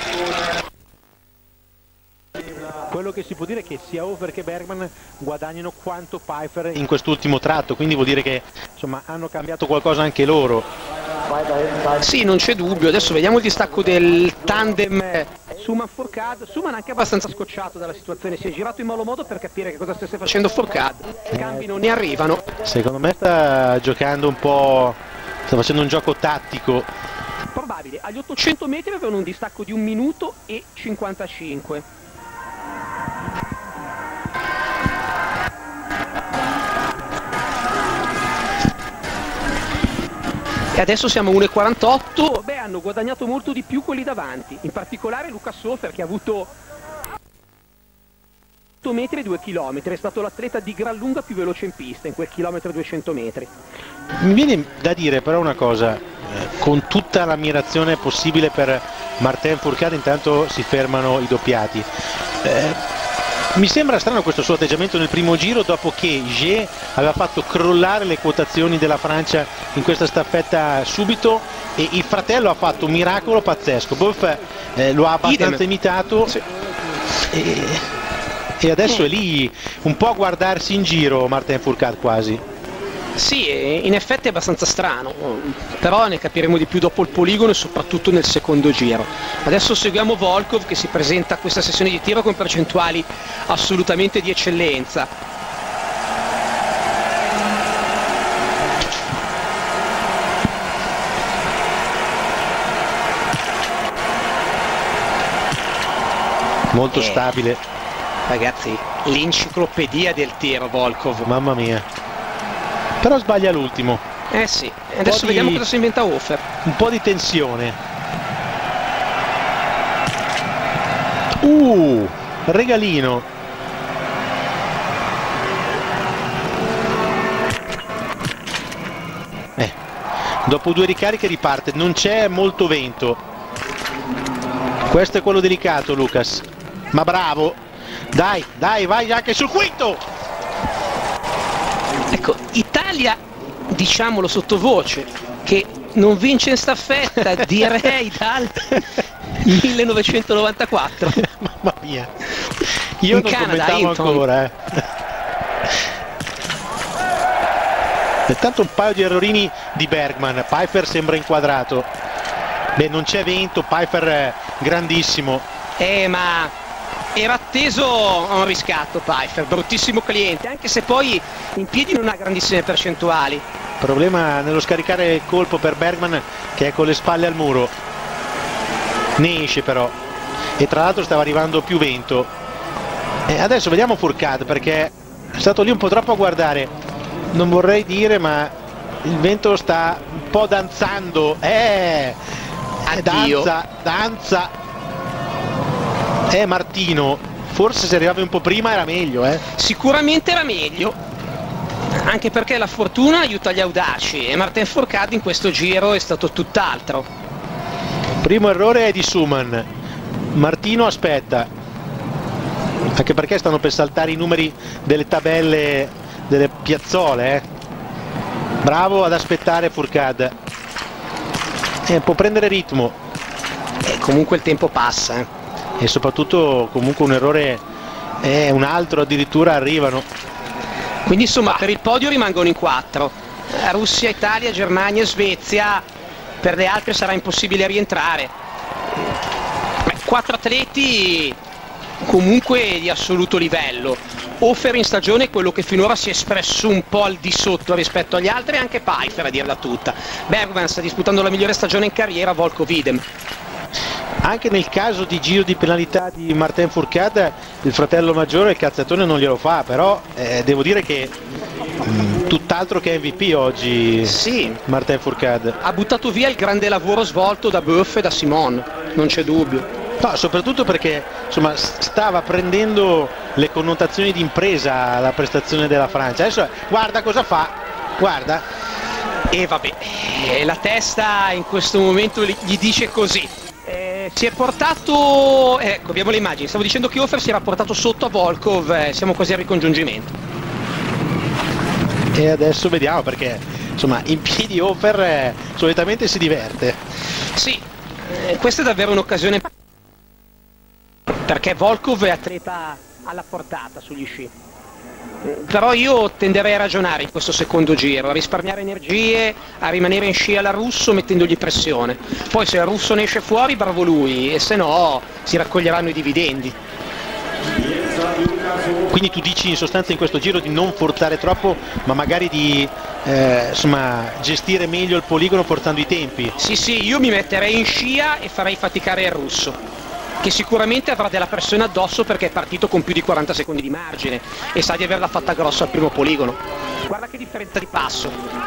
Quello che si può dire è che sia Hofer che Bergman guadagnano quanto Pfeiffer in quest'ultimo tratto, quindi vuol dire che insomma hanno cambiato qualcosa anche loro. Sì, non c'è dubbio. Adesso vediamo il distacco del tandem Schumann-Fourcade. Schumann anche abbastanza scocciato dalla situazione, si è girato in malo modo per capire che cosa stesse facendo Fourcade. I cambi non ne arrivano. Secondo me sta giocando un po', sta facendo un gioco tattico. Probabile. Agli ottocento metri avevano un distacco di un minuto e cinquantacinque. E adesso siamo a uno e quarantotto. Beh, hanno guadagnato molto di più quelli davanti, in particolare Lucas Hofer, che ha avuto otto metri e due chilometri, è stato l'atleta di gran lunga più veloce in pista in quel chilometro e duecento metri. Mi viene da dire però una cosa, eh, con tutta l'ammirazione possibile per Martin Fourcade, intanto si fermano i doppiati. Eh, Mi sembra strano questo suo atteggiamento nel primo giro, dopo che Jé aveva fatto crollare le quotazioni della Francia in questa staffetta subito, e il fratello ha fatto un miracolo pazzesco. Boff eh, lo ha abbastanza Idem. imitato, sì. e, e adesso mm. è lì un po' a guardarsi in giro Martin Fourcade quasi. Sì, in effetti è abbastanza strano, però ne capiremo di più dopo il poligono e soprattutto nel secondo giro. Adesso seguiamo Volkov che si presenta a questa sessione di tiro con percentuali assolutamente di eccellenza. Molto eh, stabile. Ragazzi, l'enciclopedia del tiro Volkov. Mamma mia. Però sbaglia l'ultimo. Eh sì, adesso vediamo di... cosa si inventa Hofer. Un po' di tensione. Uh, regalino. Eh, dopo due ricariche riparte, non c'è molto vento. Questo è quello delicato, Lucas. Ma bravo. Dai, dai, vai anche sul quinto. Ecco, Italia, diciamolo sottovoce, che non vince in staffetta direi dal millenovecentonovantaquattro. Mamma mia, io in non Canada, commentavo Hinton. ancora. Eh. E tanto un paio di errorini di Bergman. Pfeiffer sembra inquadrato. Beh, non c'è vento, Pfeiffer è grandissimo. Eh, ma... era atteso a un riscatto Pfeiffer, bruttissimo cliente, anche se poi in piedi non ha grandissime percentuali. Problema nello scaricare il colpo per Bergman, che è con le spalle al muro. Ne esce però, e tra l'altro stava arrivando più vento. E adesso vediamo Fourcade, perché è stato lì un po' troppo a guardare. Non vorrei dire, ma il vento sta un po' danzando. Eh, Addio. danza, danza. Eh, Martino, forse se arrivavi un po' prima era meglio, eh? Sicuramente era meglio, anche perché la fortuna aiuta gli audaci e Martin Fourcade in questo giro è stato tutt'altro. Primo errore è di Suman. Martino aspetta, anche perché stanno per saltare i numeri delle tabelle delle piazzole, eh? Bravo ad aspettare Fourcade. Eh, può prendere ritmo. E comunque il tempo passa, eh. E soprattutto comunque un errore e eh, un altro addirittura arrivano. Quindi insomma per il podio rimangono in quattro. Russia, Italia, Germania, Svezia. Per le altre sarà impossibile rientrare. Beh, quattro atleti comunque di assoluto livello. Hofer in stagione è quello che finora si è espresso un po' al di sotto rispetto agli altri, e anche Pfeiffer a dirla tutta. Bergman sta disputando la migliore stagione in carriera, Volkov idem. Anche nel caso di giro di penalità di Martin Fourcade, il fratello maggiore il cazzettone non glielo fa, però eh, devo dire che mh, tutt'altro che M V P oggi. Sì, Martin Fourcade ha buttato via il grande lavoro svolto da Boeuf e da Simon, non c'è dubbio. No, soprattutto perché insomma stava prendendo le connotazioni di impresa la prestazione della Francia. Adesso guarda cosa fa, guarda. E vabbè, eh, la testa in questo momento gli dice così. Eh, si è portato, ecco, abbiamo le immagini, stavo dicendo che Hofer si era portato sotto a Volkov, eh, siamo quasi al ricongiungimento. E adesso vediamo, perché insomma in piedi Hofer eh, solitamente si diverte. Sì, eh, questa è davvero un'occasione, perché Volkov è atleta alla portata sugli sci. Però io tenderei a ragionare in questo secondo giro, a risparmiare energie, a rimanere in sci alla Russo mettendogli pressione. Poi se il Russo ne esce fuori, bravo lui, e se no si raccoglieranno i dividendi. Quindi tu dici in sostanza in questo giro di non forzare troppo, ma magari di eh, insomma, gestire meglio il poligono forzando i tempi? Sì, sì, io mi metterei in scia e farei faticare il Russo, che sicuramente avrà della pressione addosso perché è partito con più di quaranta secondi di margine e sa di averla fatta grossa al primo poligono. Guarda che differenza di passo.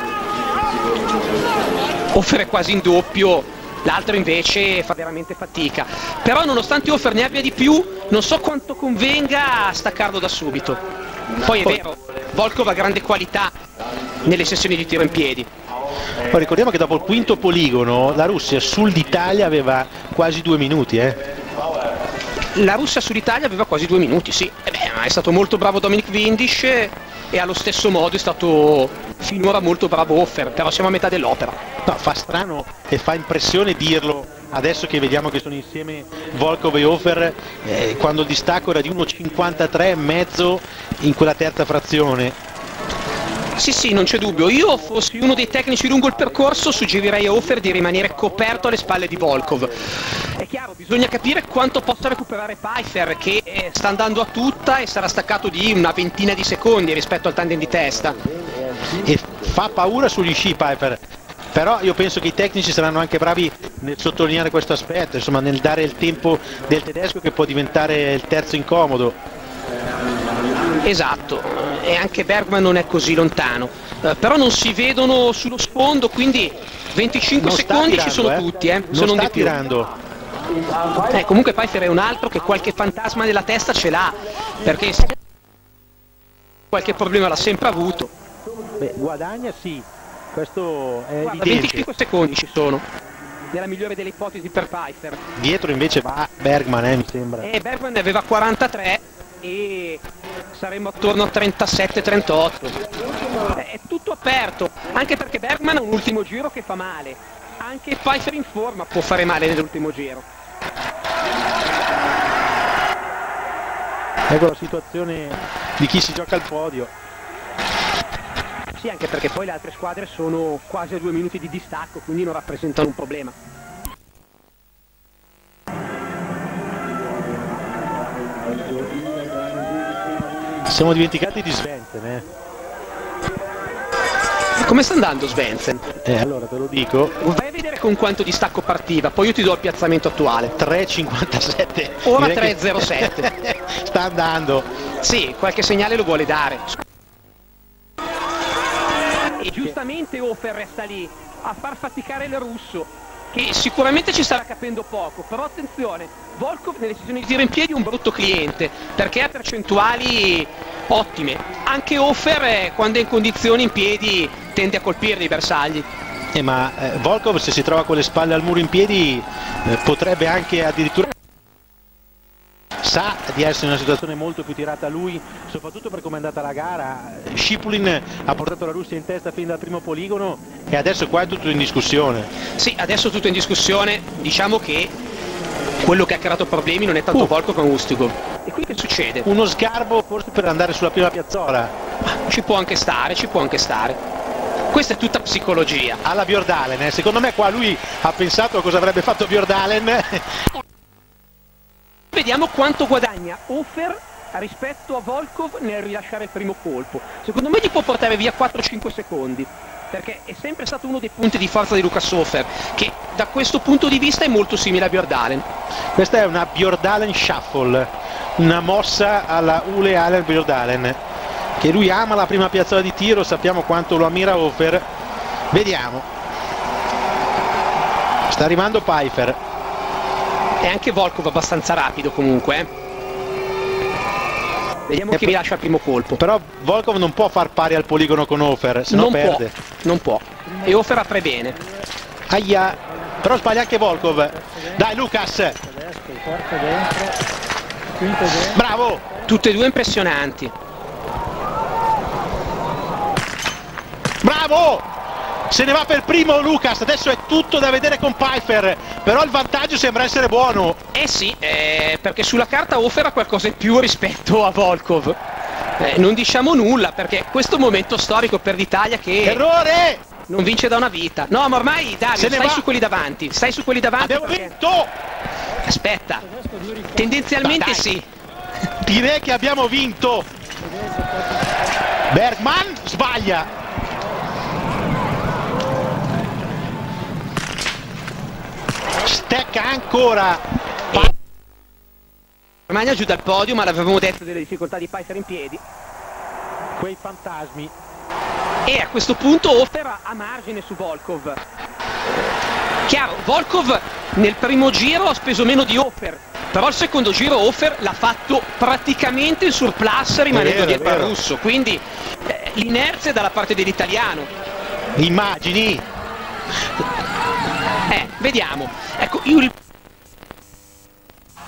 Hofer è quasi in doppio, l'altro invece fa veramente fatica. Però nonostante Hofer ne abbia di più, non so quanto convenga staccarlo da subito. Poi è vero, Volkov ha grande qualità nelle sessioni di tiro in piedi. Poi ricordiamo che dopo il quinto poligono la Russia sul d'Italia aveva quasi due minuti, eh? La Russia sull'Italia aveva quasi due minuti, sì. Eh beh, ma è stato molto bravo Dominic Windisch e, e allo stesso modo è stato finora molto bravo Hofer, però siamo a metà dell'opera. No, fa strano e fa impressione dirlo adesso che vediamo che sono insieme Volkov e Hofer, eh, quando il distacco era di uno virgola cinquantatré e mezzo in quella terza frazione. Sì, sì, non c'è dubbio. Io fossi uno dei tecnici lungo il percorso, suggerirei a Hofer di rimanere coperto alle spalle di Volkov. È chiaro, bisogna capire quanto possa recuperare Pfeiffer, che eh, sta andando a tutta e sarà staccato di una ventina di secondi rispetto al tandem di testa. E fa paura sugli sci Pfeiffer, però io penso che i tecnici saranno anche bravi nel sottolineare questo aspetto, insomma, nel dare il tempo del tedesco che può diventare il terzo incomodo. Esatto, e anche Bergman non è così lontano, eh, però non si vedono sullo sfondo, quindi venticinque non secondi tirando, ci sono eh. tutti, eh, non se non sta di più. tirando. Eh, comunque Pfeiffer è un altro che qualche fantasma nella testa ce l'ha, perché qualche problema l'ha sempre avuto. Beh, guadagna sì, questo è Guarda, evidente. venticinque secondi ci sono, nella migliore delle ipotesi per Pfeiffer. Dietro invece va Bergman, eh, mi sembra. E Bergman ne aveva quarantatré e saremmo attorno a trentasette trentotto. È tutto aperto, anche perché Bergman ha un ultimo giro che fa male. Anche Pfeiffer in forma può fare male nell'ultimo giro. Ecco la situazione di chi si gioca al podio. Sì, anche perché poi le altre squadre sono quasi a due minuti di distacco, quindi non rappresentano un problema. Siamo dimenticati di Svensson, eh. Come sta andando Svensson? Eh, allora te lo dico. Vai a vedere con quanto distacco partiva, poi io ti do il piazzamento attuale. tre cinquantasette. Ora tre zero sette. Che... sta andando. Sì, qualche segnale lo vuole dare. E giustamente Hofer resta lì a far faticare il russo, che sicuramente ci starà capendo poco, però attenzione, Volkov nelle sessioni di tiro in piedi è un brutto cliente, perché ha percentuali ottime. Anche Hofer, eh, quando è in condizioni in piedi, tende a colpirli i bersagli. Eh, ma eh, Volkov, se si trova con le spalle al muro in piedi, eh, potrebbe anche addirittura... sa di essere in una situazione molto più tirata a lui, soprattutto per come è andata la gara. Schipulin ha portato la Russia in testa fin dal primo poligono e adesso qua è tutto in discussione. Sì, adesso tutto in discussione. Diciamo che quello che ha creato problemi non è tanto uh. Volkov ma Ustugov. E qui che succede? Uno sgarbo forse per andare sulla prima piazzola. Ci può anche stare, ci può anche stare. Questa è tutta psicologia. Alla Bjordalen, eh. Secondo me qua lui ha pensato a cosa avrebbe fatto Bjordalen. Vediamo quanto guadagna Hofer rispetto a Volkov nel rilasciare il primo colpo. Secondo me gli può portare via quattro cinque secondi, perché è sempre stato uno dei punti di forza di Lucas Hofer, che da questo punto di vista è molto simile a Bjordalen. Questa è una Bjordalen Shuffle, una mossa alla Ule Aller Bjordalen, che lui ama la prima piazzola di tiro, sappiamo quanto lo ammira Hofer. Vediamo. Sta arrivando Pfeiffer. E anche Volkov abbastanza rapido comunque, eh. Vediamo e chi rilascia il primo colpo. Però Volkov non può far pari al poligono con Hofer, se no perde. Può, non può. E Hofer apre bene. Aia, però sbaglia anche Volkov. Dai Lucas. Bravo. Tutte e due impressionanti. Bravo. Se ne va per primo Lucas, adesso è tutto da vedere con Pfeiffer, però il vantaggio sembra essere buono. Eh sì, eh, perché sulla carta Hofer ha qualcosa in più rispetto a Volkov. Eh, non diciamo nulla, perché questo è un momento storico per l'Italia che... Errore! Non vince da una vita. No, ma ormai Dario, stai va. su quelli davanti, stai su quelli davanti. Abbiamo perché... vinto! Aspetta, tendenzialmente dai, sì. Direi che abbiamo vinto. Bergman sbaglia. Stecca ancora. Germania giù dal podio, ma l'avevamo detto delle difficoltà di Pfeiffer in piedi. Quei fantasmi. E a questo punto Hofer ha margine su Volkov. Chiaro, Volkov nel primo giro ha speso meno di Hofer, però il secondo giro Hofer l'ha fatto praticamente in surplus rimanendo vero, dietro al russo, quindi eh, l'inerzia è dalla parte dell'italiano. Immagini? Eh, vediamo. Ecco, io il...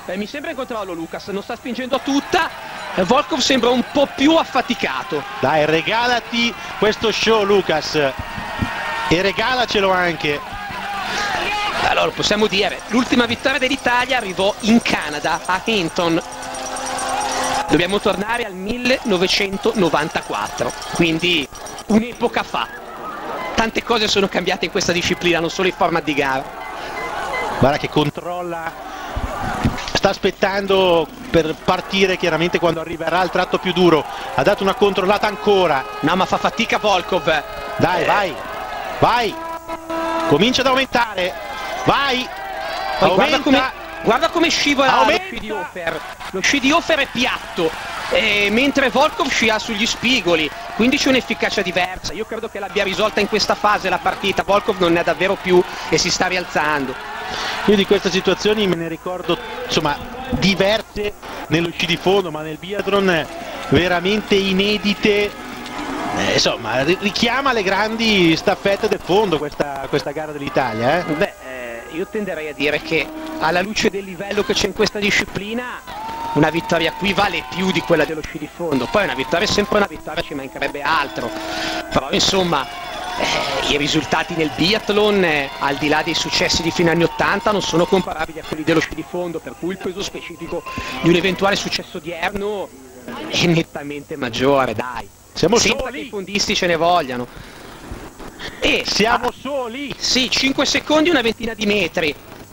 Beh, mi sembra in controllo Lucas, non sta spingendo a tutta, eh, Volkov sembra un po' più affaticato. Dai, regalati questo show Lucas, e regalacelo anche. Allora possiamo dire, l'ultima vittoria dell'Italia arrivò in Canada, a Hinton. Dobbiamo tornare al millenovecentonovantaquattro, quindi un'epoca fa. Tante cose sono cambiate in questa disciplina, non solo il format di gara. Guarda che controlla, sta aspettando per partire chiaramente quando arriverà il tratto più duro. Ha dato una controllata ancora. No, ma fa fatica Volkov. Dai, eh. vai, vai, comincia ad aumentare, vai, Poi aumenta. Guarda come, guarda come scivola Aumenta. lo sci di Hofer. Lo sci di Hofer è piatto, eh, mentre Volkov scia sugli spigoli, quindi c'è un'efficacia diversa. Io credo che l'abbia risolta in questa fase la partita. Volkov non ne ha davvero più e si sta rialzando. Io di queste situazioni me ne ricordo insomma diverse nello sci di fondo, ma nel biathlon veramente inedite. Eh, insomma richiama le grandi staffette del fondo questa, questa gara dell'Italia. Eh? Beh, eh, io tenderei a dire che alla luce del livello che c'è in questa disciplina, una vittoria qui vale più di quella dello sci di fondo. Poi una vittoria è sempre una vittoria, ci mancherebbe altro, però insomma eh, i risultati nel biathlon, eh, al di là dei successi di fine anni ottanta, non sono comparabili a quelli dello sci di fondo, per cui il peso specifico di un eventuale successo odierno è nettamente maggiore, dai. Siamo Senza soli. che i fondisti ce ne vogliano. E Siamo ah, soli. sì, cinque secondi, una ventina di metri.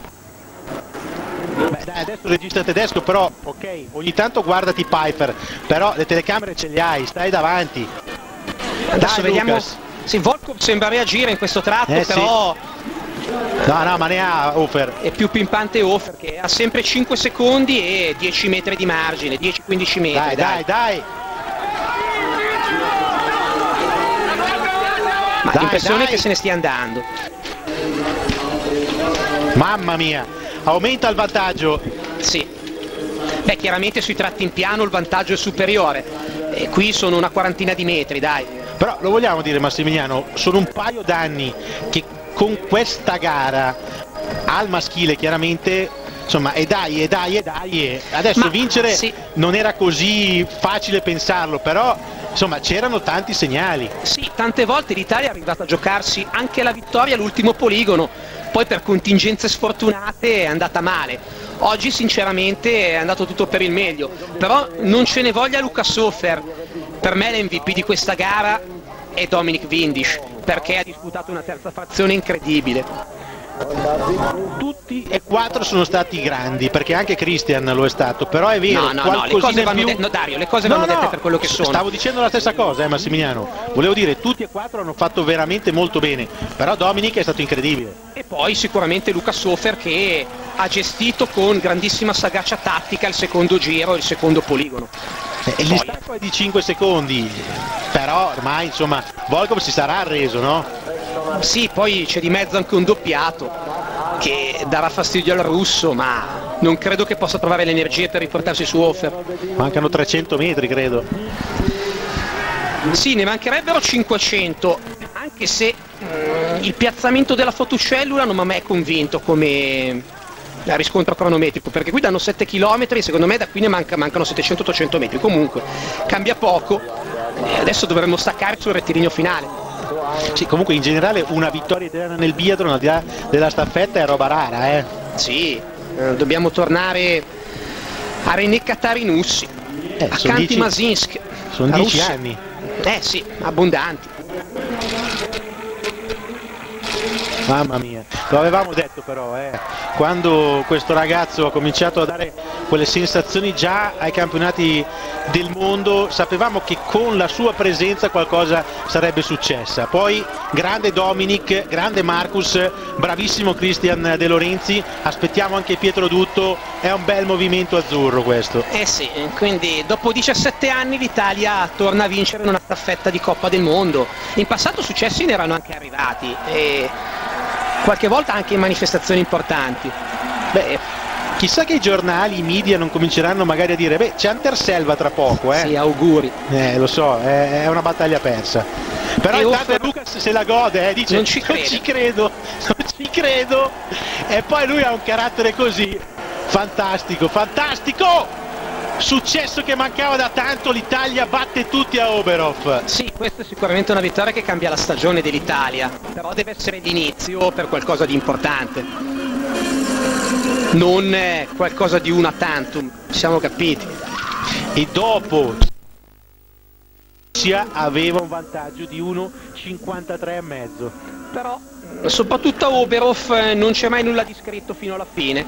Beh, dai, adesso il regista tedesco, però ok, ogni tanto guardati Pfeiffer, però le telecamere ce le hai, stai davanti. Adesso Dai, vediamo. Lucas. Sì, Volkov sembra reagire in questo tratto, Eh, però No, no, ma ne ha Hofer. è più pimpante Hofer, che ha sempre cinque secondi e dieci metri di margine, dieci quindici metri. Dai, dai, dai. Ma Dai, l'impressione dai. è che se ne stia andando. Mamma mia, aumenta il vantaggio. Sì. Beh, chiaramente sui tratti in piano il vantaggio è superiore. E qui sono una quarantina di metri, dai. Però lo vogliamo dire Massimiliano, sono un paio d'anni che con questa gara al maschile chiaramente, insomma, e dai, e dai, e dai, e adesso Ma, vincere sì. non era così facile pensarlo, però insomma c'erano tanti segnali. Sì, tante volte l'Italia è arrivata a giocarsi anche la vittoria all'ultimo poligono, poi per contingenze sfortunate è andata male. Oggi sinceramente è andato tutto per il meglio, però non ce ne voglia Lucas Hofer. Per me l'M V P di questa gara è Dominic Windisch, perché ha disputato una terza frazione incredibile. Tutti e quattro sono stati grandi, perché anche Christian lo è stato, però è vero, No, no, no, le cose qualcosina vanno più... dette, no, Dario, le cose No, vanno no, dette per quello che sono. Stavo dicendo la stessa cosa, eh, Massimiliano. Volevo dire, tutti e quattro hanno fatto veramente molto bene, però Dominic è stato incredibile. E poi sicuramente Lucas Hofer, che ha gestito con grandissima sagacia tattica il secondo giro e il secondo poligono. Eh, il distacco è di cinque secondi, però ormai insomma Volkov si sarà arreso, no? Sì, poi c'è di mezzo anche un doppiato che darà fastidio al russo, ma non credo che possa trovare le energie per riportarsi su Hofer. Mancano trecento metri, credo. Sì, ne mancherebbero cinquecento, anche se mm, il piazzamento della fotocellula non mi ha mai convinto come riscontro cronometrico, perché qui danno sette chilometri, secondo me da qui ne manca, mancano settecento ottocento metri. Comunque cambia poco e adesso dovremmo staccare sul rettilineo finale. Sì, comunque in generale una vittoria italiana nel biathlon al di là della staffetta è roba rara, eh. Sì, eh, dobbiamo tornare a René Katarinussi, Eh, a sono Kanti dieci- Masinsk. Sono la dieci Russia. anni. Eh sì, abbondanti. Mamma mia, lo avevamo detto però, eh, quando questo ragazzo ha cominciato a dare quelle sensazioni già ai campionati del mondo, sapevamo che con la sua presenza qualcosa sarebbe successa. Poi grande Dominic, grande Marcus, bravissimo Christian De Lorenzi, aspettiamo anche Pietro Dutto, è un bel movimento azzurro questo. Eh sì, quindi dopo diciassette anni l'Italia torna a vincere in una staffetta di Coppa del Mondo. In passato successi ne erano anche arrivati e qualche volta anche in manifestazioni importanti. Beh, chissà che i giornali, i media non cominceranno magari a dire, beh, c'è Anterselva tra poco, eh. Sì, auguri. Eh, lo so, è, è una battaglia persa. Però E intanto Hofer- Lucas se la gode, eh, dice Non ci non crede." ci credo, non ci credo. E poi lui ha un carattere così, fantastico, fantastico! Successo che mancava da tanto, l'Italia batte tutti a Oberhof. Sì, questa è sicuramente una vittoria che cambia la stagione dell'Italia, però deve essere l'inizio per qualcosa di importante, non qualcosa di una tantum, siamo capiti. E dopo aveva un vantaggio di uno virgola cinquantatré e mezzo. Però soprattutto a Oberhof non c'è mai nulla di scritto fino alla fine.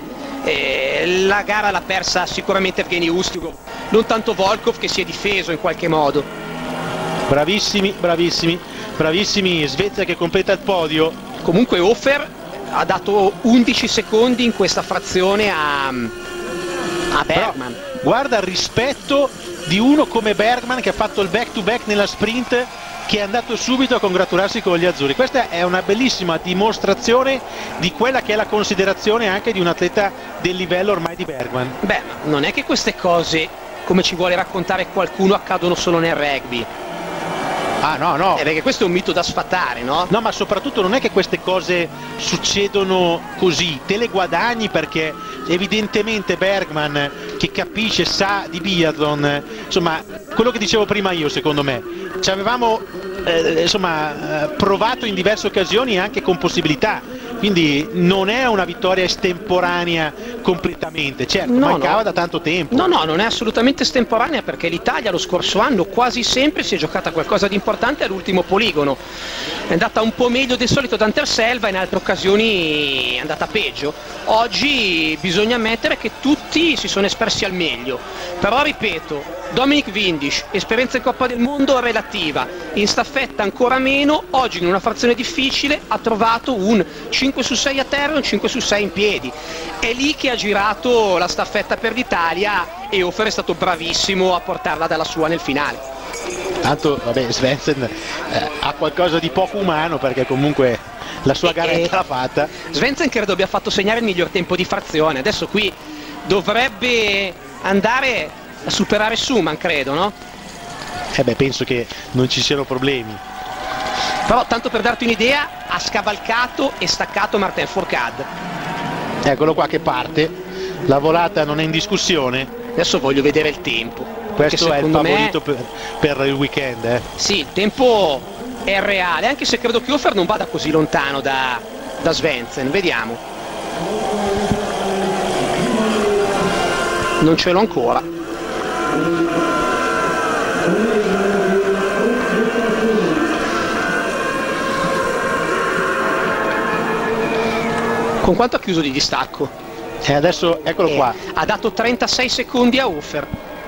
E la gara l'ha persa sicuramente Evgeny Ustjugov, non tanto Volkov, che si è difeso in qualche modo. Bravissimi, bravissimi, bravissimi. Svezia che completa il podio. Comunque Hofer ha dato undici secondi in questa frazione a, a Bergman. Però, guarda il rispetto di uno come Bergman che ha fatto il back to back nella sprint, che è andato subito a congratularsi con gli azzurri. Questa è una bellissima dimostrazione di quella che è la considerazione anche di un atleta del livello ormai di Bergman. Beh, non è che queste cose, come ci vuole raccontare qualcuno, accadono solo nel rugby. Ah no, no. Eh, perché questo è un mito da sfatare, no? No, ma soprattutto non è che queste cose succedono così, te le guadagni perché evidentemente Bergman, che capisce, sa di biathlon, insomma, quello che dicevo prima io, secondo me, ci avevamo eh, insomma, eh, provato in diverse occasioni anche con possibilità, quindi non è una vittoria estemporanea completamente, certo, no, mancava no. da tanto tempo. No, no, non è assolutamente estemporanea, perché l'Italia lo scorso anno quasi sempre si è giocata qualcosa di importante all'ultimo poligono. È andata un po' meglio del solito ad Anterselva, in altre occasioni è andata peggio. Oggi bisogna ammettere che tutti si sono espressi al meglio, però ripeto, Dominik Windisch, esperienza in Coppa del Mondo relativa, in staffetta ancora meno, oggi in una frazione difficile ha trovato un cinque su sei a terra e un cinque su sei in piedi. È lì che ha girato la staffetta per l'Italia e Hofer è stato bravissimo a portarla dalla sua nel finale. Tanto vabbè, Svensson eh, ha qualcosa di poco umano, perché comunque la sua garetta l'ha fatta. Svensson credo abbia fatto segnare il miglior tempo di frazione, adesso qui dovrebbe andare a superare Suman, credo, no? Eh beh, penso che non ci siano problemi. Però tanto per darti un'idea, ha scavalcato e staccato Martin Fourcade. Eccolo qua che parte, la volata non è in discussione. Adesso voglio vedere il tempo. Questo è il favorito me... per, per il weekend. Eh. Sì, il tempo è reale, anche se credo che Hofer non vada così lontano da, da Svensson. Vediamo. Non ce l'ho ancora. Con quanto ha chiuso di distacco? E adesso eccolo eh, qua. Ha dato trentasei secondi a Hofer.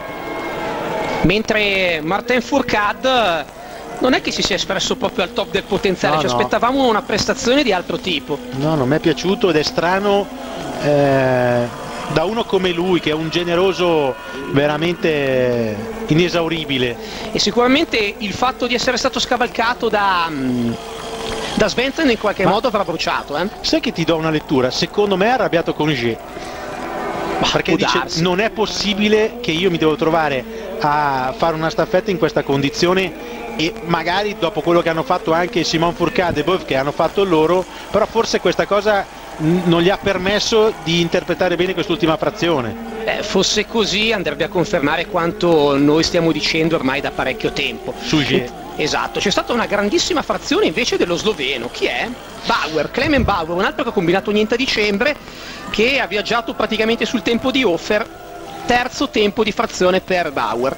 Mentre Martin Fourcade non è che si sia espresso proprio al top del potenziale, no, ci no. aspettavamo una prestazione di altro tipo. No, non mi è piaciuto ed è strano eh, da uno come lui, che è un generoso veramente inesauribile. E sicuramente il fatto di essere stato scavalcato da, da Svensson in qualche Ma modo avrà bruciato. Eh? Sai che ti do una lettura? Secondo me è arrabbiato con G. Perché dice darsi. Non è possibile che io mi devo trovare a fare una staffetta in questa condizione, e magari dopo quello che hanno fatto anche Simon Fourcade e Boeuf, che hanno fatto loro, però forse questa cosa non gli ha permesso di interpretare bene quest'ultima frazione. Eh, fosse così andrebbe a confermare quanto noi stiamo dicendo ormai da parecchio tempo. Sujet. Esatto, c'è stata una grandissima frazione invece dello sloveno. Chi è? Bauer, Clement Bauer, un altro che ha combinato niente a dicembre, che ha viaggiato praticamente sul tempo di Hofer. Terzo tempo di frazione per Bauer.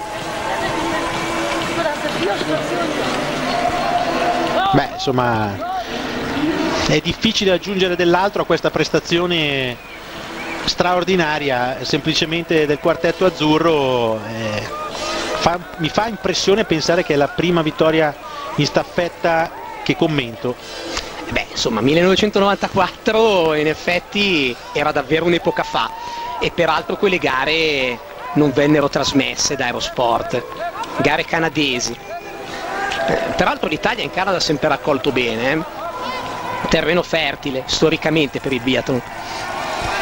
Beh, insomma, è difficile aggiungere dell'altro a questa prestazione straordinaria, semplicemente del quartetto azzurro. Eh, fa, mi fa impressione pensare che è la prima vittoria in staffetta che commento. Beh, insomma, millenovecentonovantaquattro in effetti era davvero un'epoca fa, e peraltro quelle gare non vennero trasmesse da Eurosport, gare canadesi. Eh, peraltro l'Italia in Canada ha sempre raccolto bene, eh? Terreno fertile storicamente per il biathlon.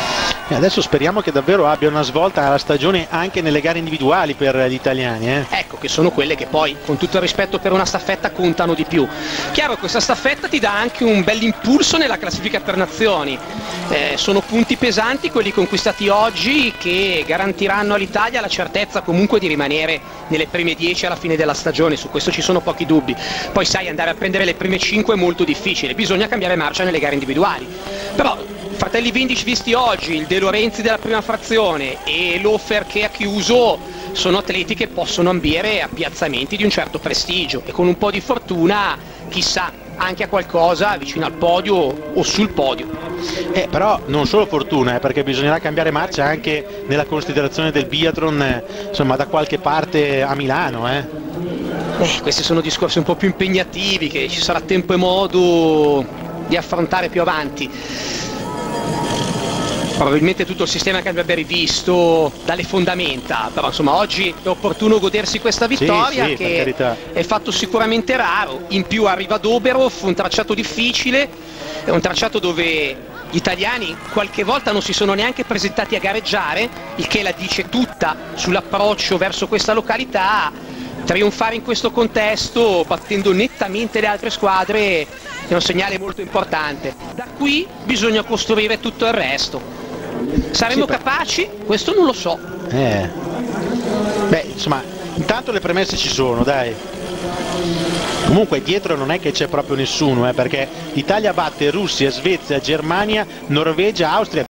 E adesso speriamo che davvero abbia una svolta alla stagione anche nelle gare individuali per gli italiani. Eh? Ecco, che sono quelle che poi, con tutto il rispetto per una staffetta, contano di più. Chiaro, questa staffetta ti dà anche un bel impulso nella classifica per nazioni. Eh, sono punti pesanti quelli conquistati oggi che garantiranno all'Italia la certezza comunque di rimanere nelle prime dieci alla fine della stagione, su questo ci sono pochi dubbi. Poi sai, andare a prendere le prime cinque è molto difficile, bisogna cambiare marcia nelle gare individuali. Però fratelli Vindic visti oggi, il De Lorenzi della prima frazione e l'Offer che ha chiuso, sono atleti che possono ambire a piazzamenti di un certo prestigio e con un po' di fortuna, chissà, anche a qualcosa vicino al podio o sul podio. Eh, però non solo fortuna, eh, perché bisognerà cambiare marcia anche nella considerazione del biathlon, eh, insomma, da qualche parte a Milano. Eh. Eh, questi sono discorsi un po' più impegnativi che ci sarà tempo e modo di affrontare più avanti. Probabilmente tutto il sistema che andrebbe rivisto dalle fondamenta, però insomma oggi è opportuno godersi questa vittoria, sì, sì, che è fatto sicuramente raro. In più arriva Doberov, un tracciato difficile, è un tracciato dove gli italiani qualche volta non si sono neanche presentati a gareggiare, il che la dice tutta sull'approccio verso questa località. Trionfare in questo contesto, battendo nettamente le altre squadre, è un segnale molto importante. Da qui bisogna costruire tutto il resto. Saremo sì, capaci? Questo non lo so. Eh. Beh, insomma, intanto le premesse ci sono, dai. Comunque dietro non è che c'è proprio nessuno, eh, perché l'Italia batte Russia, Svezia, Germania, Norvegia, Austria,